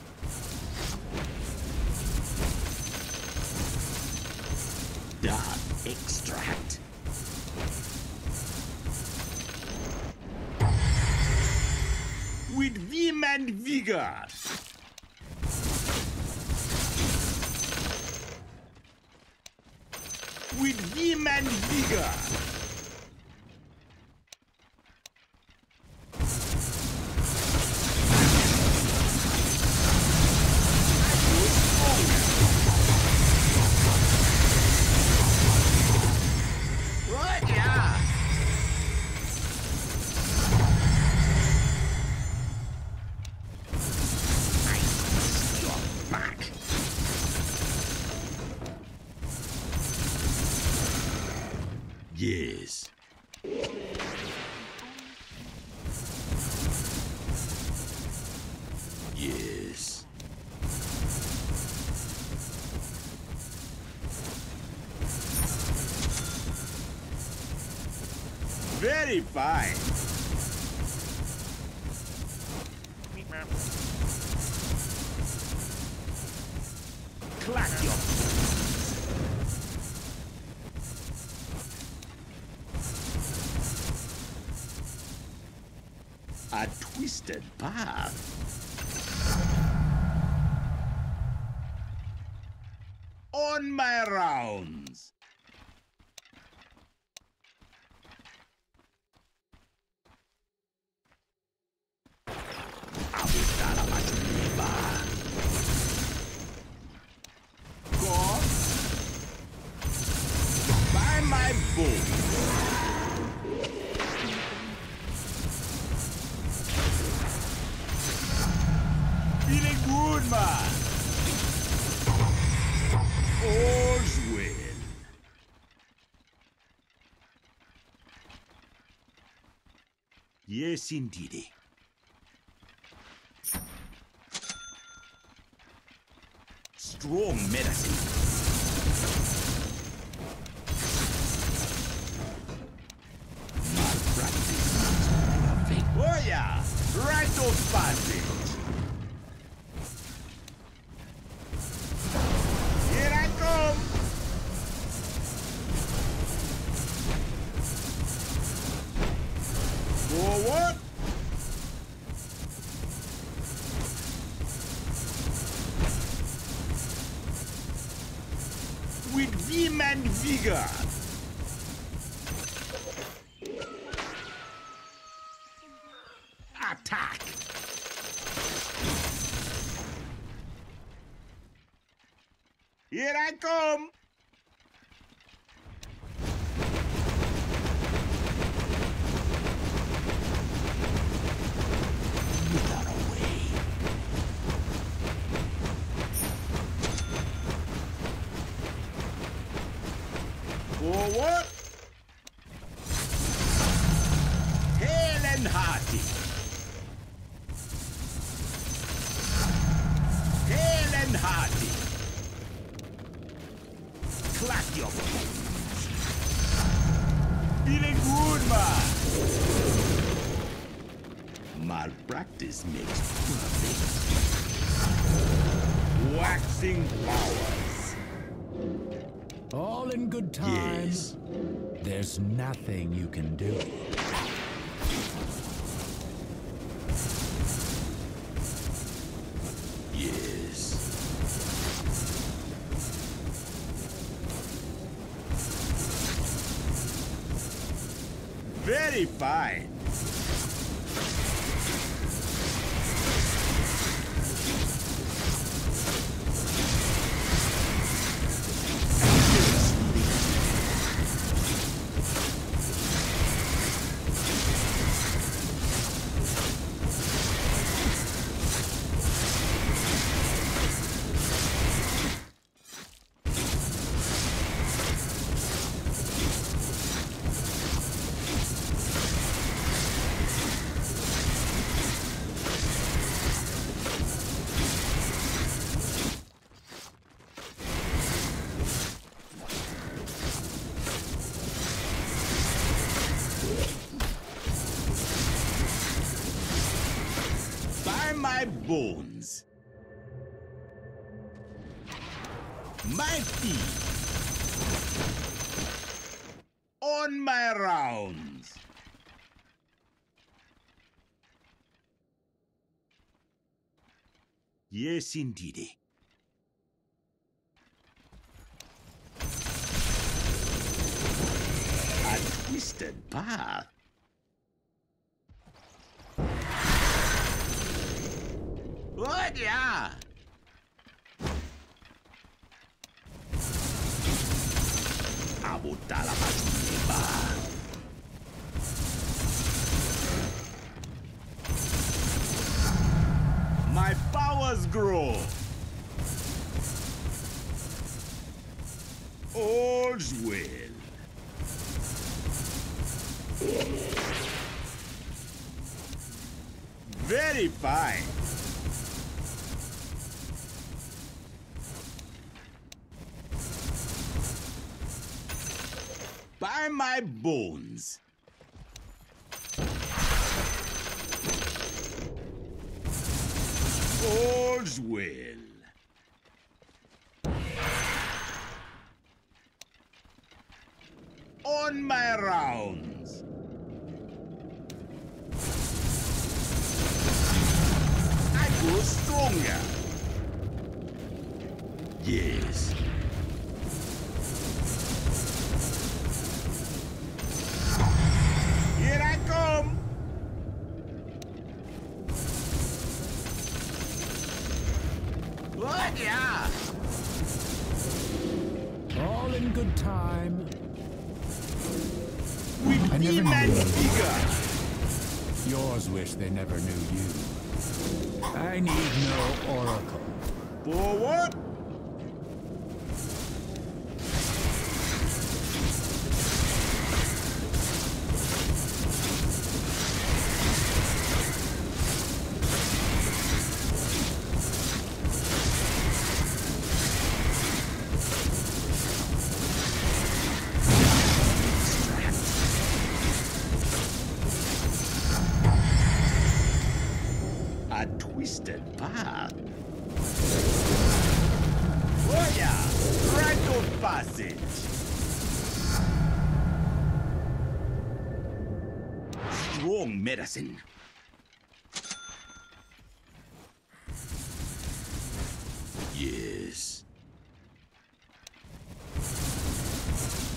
S2: Dark extract. With vim and vigor. With vim and vigor. What? Yeah. I twist your back. Yes. Yes. Very fine. Clack your a twisted path. On my rounds. Go by my boat. Feeling good, man. All's well. Yes, indeed. Strong medicine. Malpractice. Oh yeah, right off passage. Here I come. Forward. With vim and figure. Attack. Here I come.
S1: Without a way.
S2: Forward. Hale and hearty. Hale and hearty. Clack your bones. Feeling good, man. Malpractice makes perfect. Waxing flowers.
S5: All in good time.
S2: Yes.
S5: There's nothing you can do.
S2: Yes. Very fine. My bones. My feet. On my rounds. Yes, indeedy. A twisted path. Oh, yeah. Abuta la pasiva. My powers grow. All's well. Very fine. By my bones. All's well. On my rounds. I grow stronger. Yes. Here I come! What? Yeah!
S5: All in good time.
S2: With
S5: I never
S2: human
S5: knew.
S2: figure!
S5: Yours wish they never knew you. I need no oracle.
S2: Forward! A twisted path. Oh yeah! Rite of passage. Strong medicine. Yes.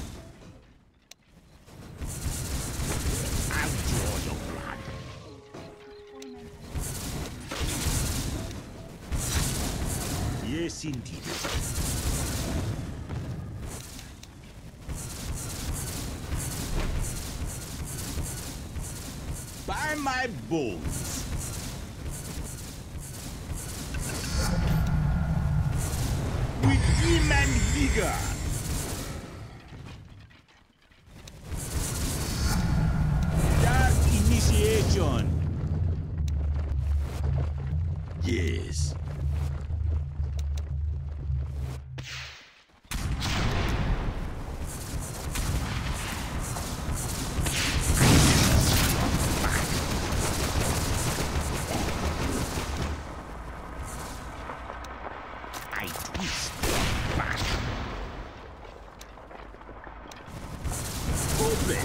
S2: Yes, indeed. By my bones. With vim and vigor. Dark initiation. Yes.
S1: I twist back.
S2: Open.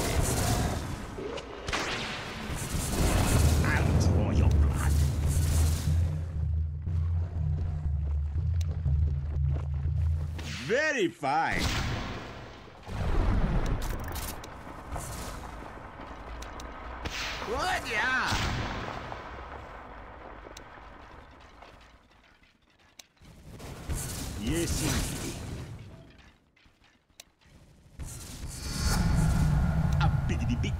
S1: I'll draw your blood.
S2: Very fine.
S1: Good, yeah.
S2: Yes, indeed. A biggity big.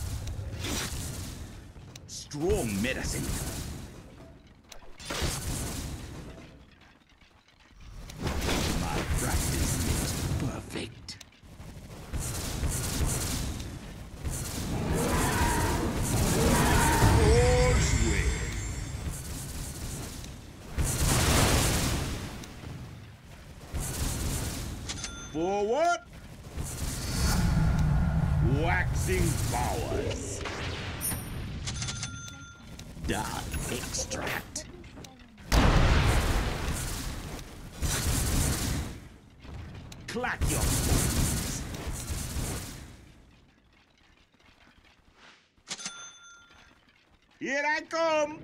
S2: Strong medicine. My practice makes perfect. All's well. Forward. Waxing powers.
S1: Dark extract.
S2: Clack your bones. Here I come.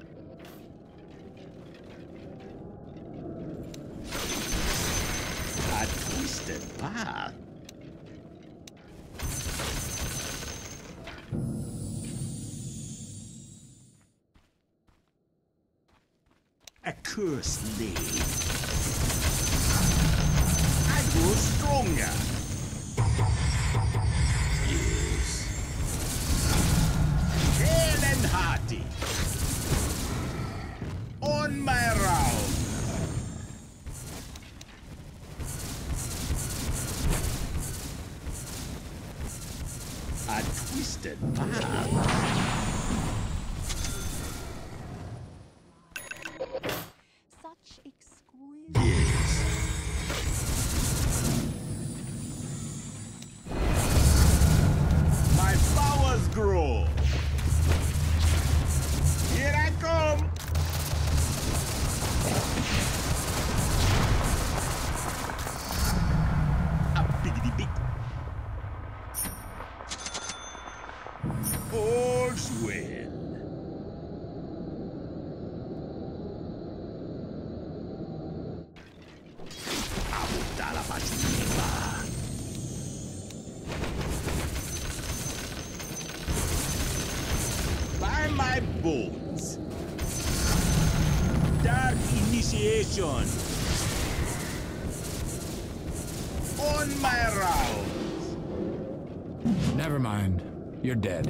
S2: A twisted path. A curse laid. I grow stronger. Yes. Hale and hearty. On my round. A twisted path.
S3: Such exquisite.
S2: Yes. My powers grow. Here I come. A biggity big. All's well.
S1: Dalla pacifica.
S2: By my bones. Dark initiation. On my rounds.
S5: Never mind. You're dead.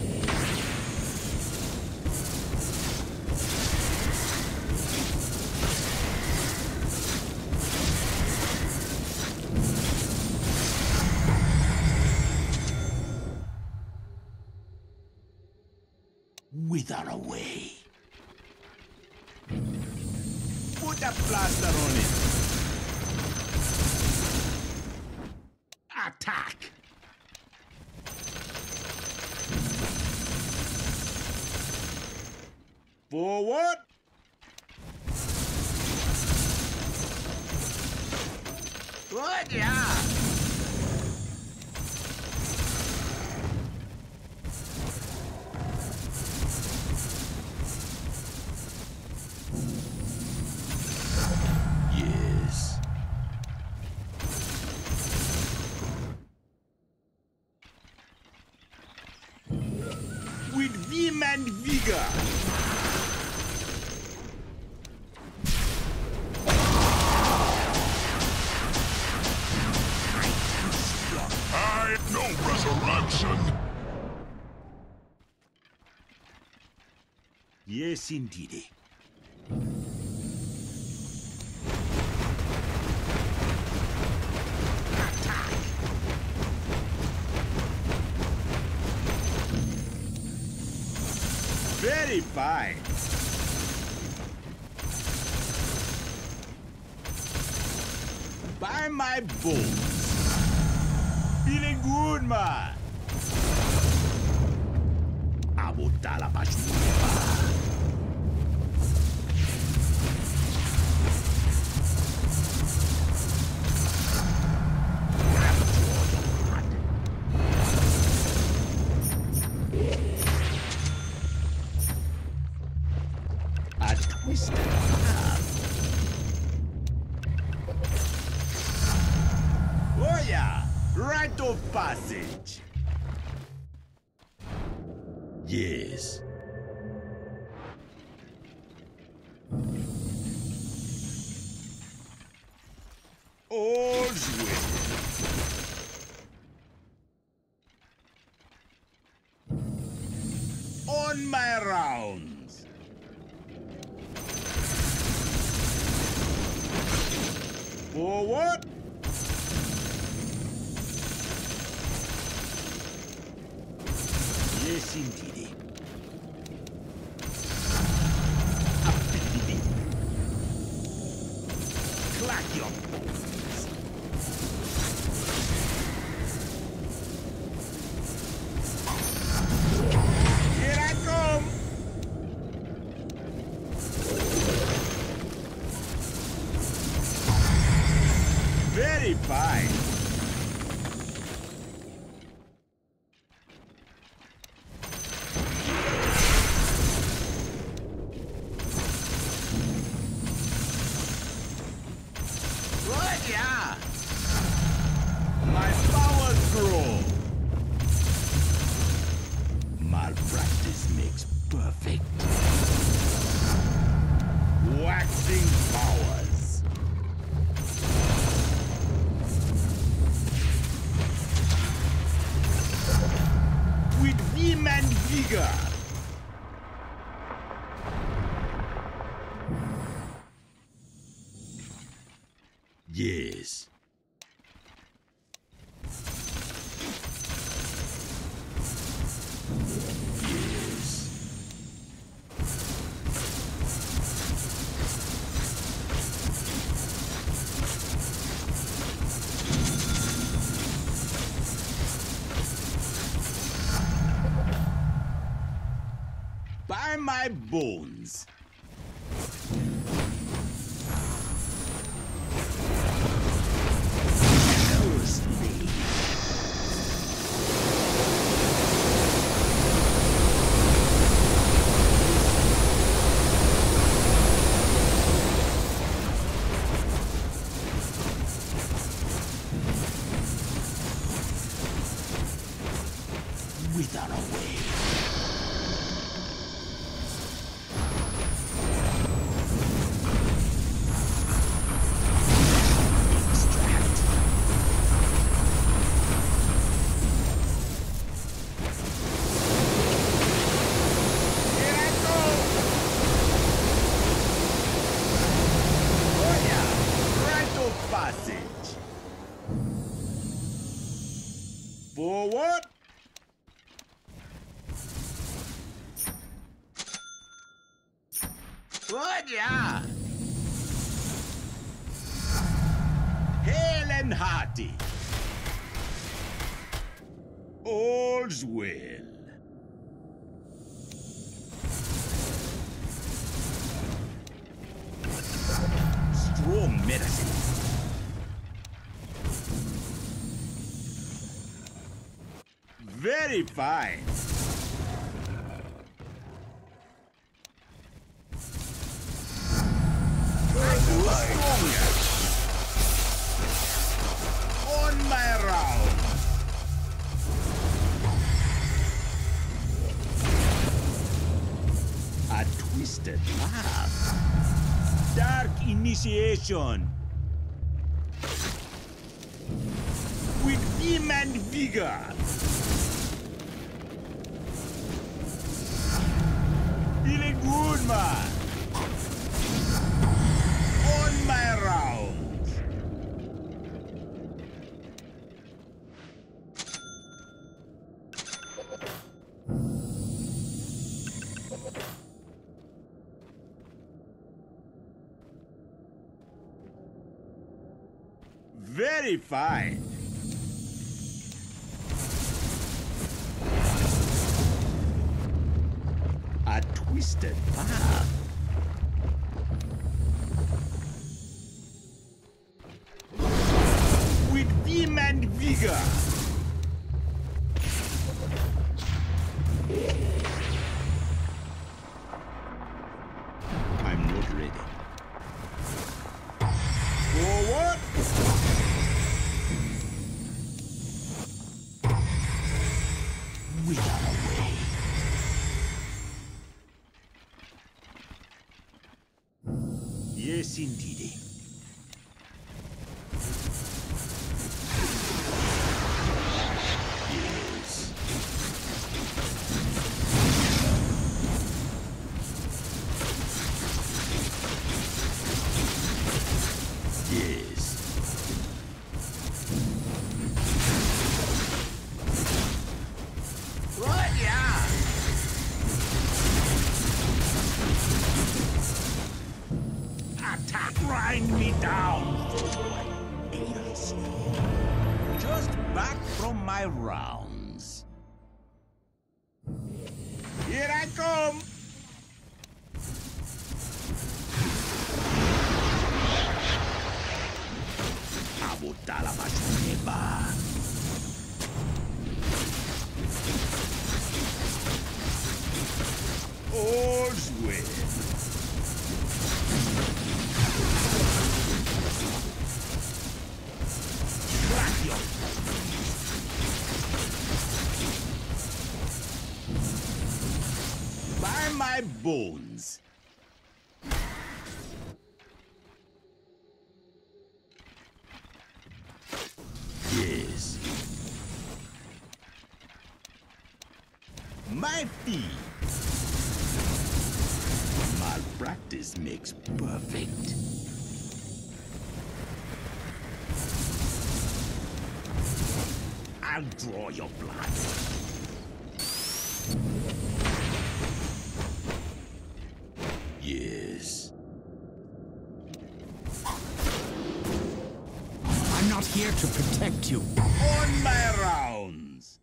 S2: Wither away. Put a plaster on it. Attack. Forward.
S1: Good, yeah.
S2: Yes. With vim and vigor.
S6: resurrection!
S2: Yes, indeed. Attack! Very fine. By my bones. Feeling good, man. Abutala basura. A twisted path. Oh yeah, rite of passage. Yes. All's well. On my rounds. Forward. Yes, indeed. Ability. Clack your bones. Here I come. Very fine. Good, yeah. My powers grow. Malpractice makes perfect. Waxing powers. With vim and vigor. Yes. Yes. By my bones. Curse me. Wither away. Extract. Here I go. Oh yeah, rite of passage. Forward. Good, yeah. Hail and hearty. All's well. Strong medicine. Very fine. Stronger. On my round. A twisted path. Dark initiation. With vim and vigor. Feeling good, man. On my rounds. Very fine. A twisted path. With vim and vigor. I'm not ready. Forward. We are away. Yes, indeed. Yes. Yes. What? Yeah. Attack! Grind me down! Just back from my rounds. Here I come! Abotala Bashuneba. All's well. By my bones. Yes. My feet. Malpractice makes perfect. I'll draw your blood. Yes.
S5: I'm not here to protect you.
S2: On my rounds.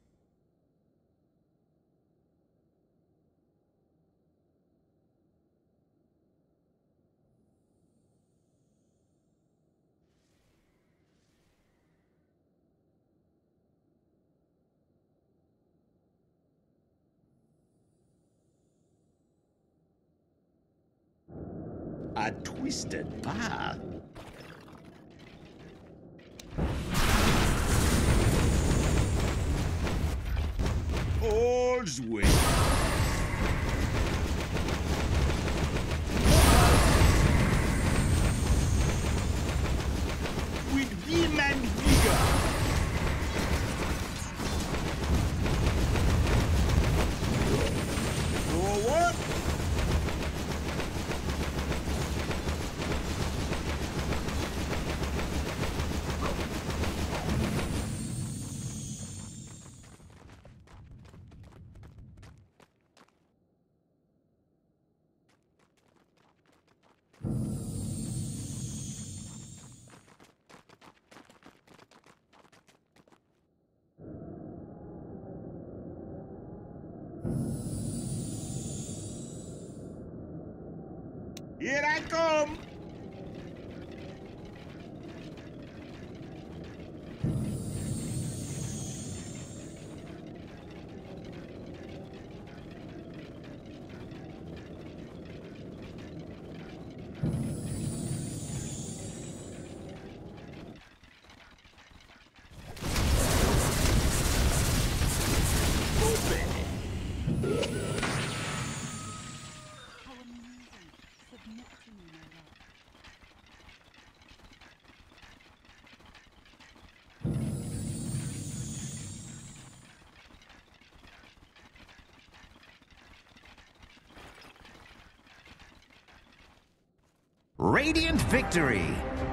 S2: A twisted path. All's well. With vim and vigor. Forward. Here I come!
S4: Radiant victory!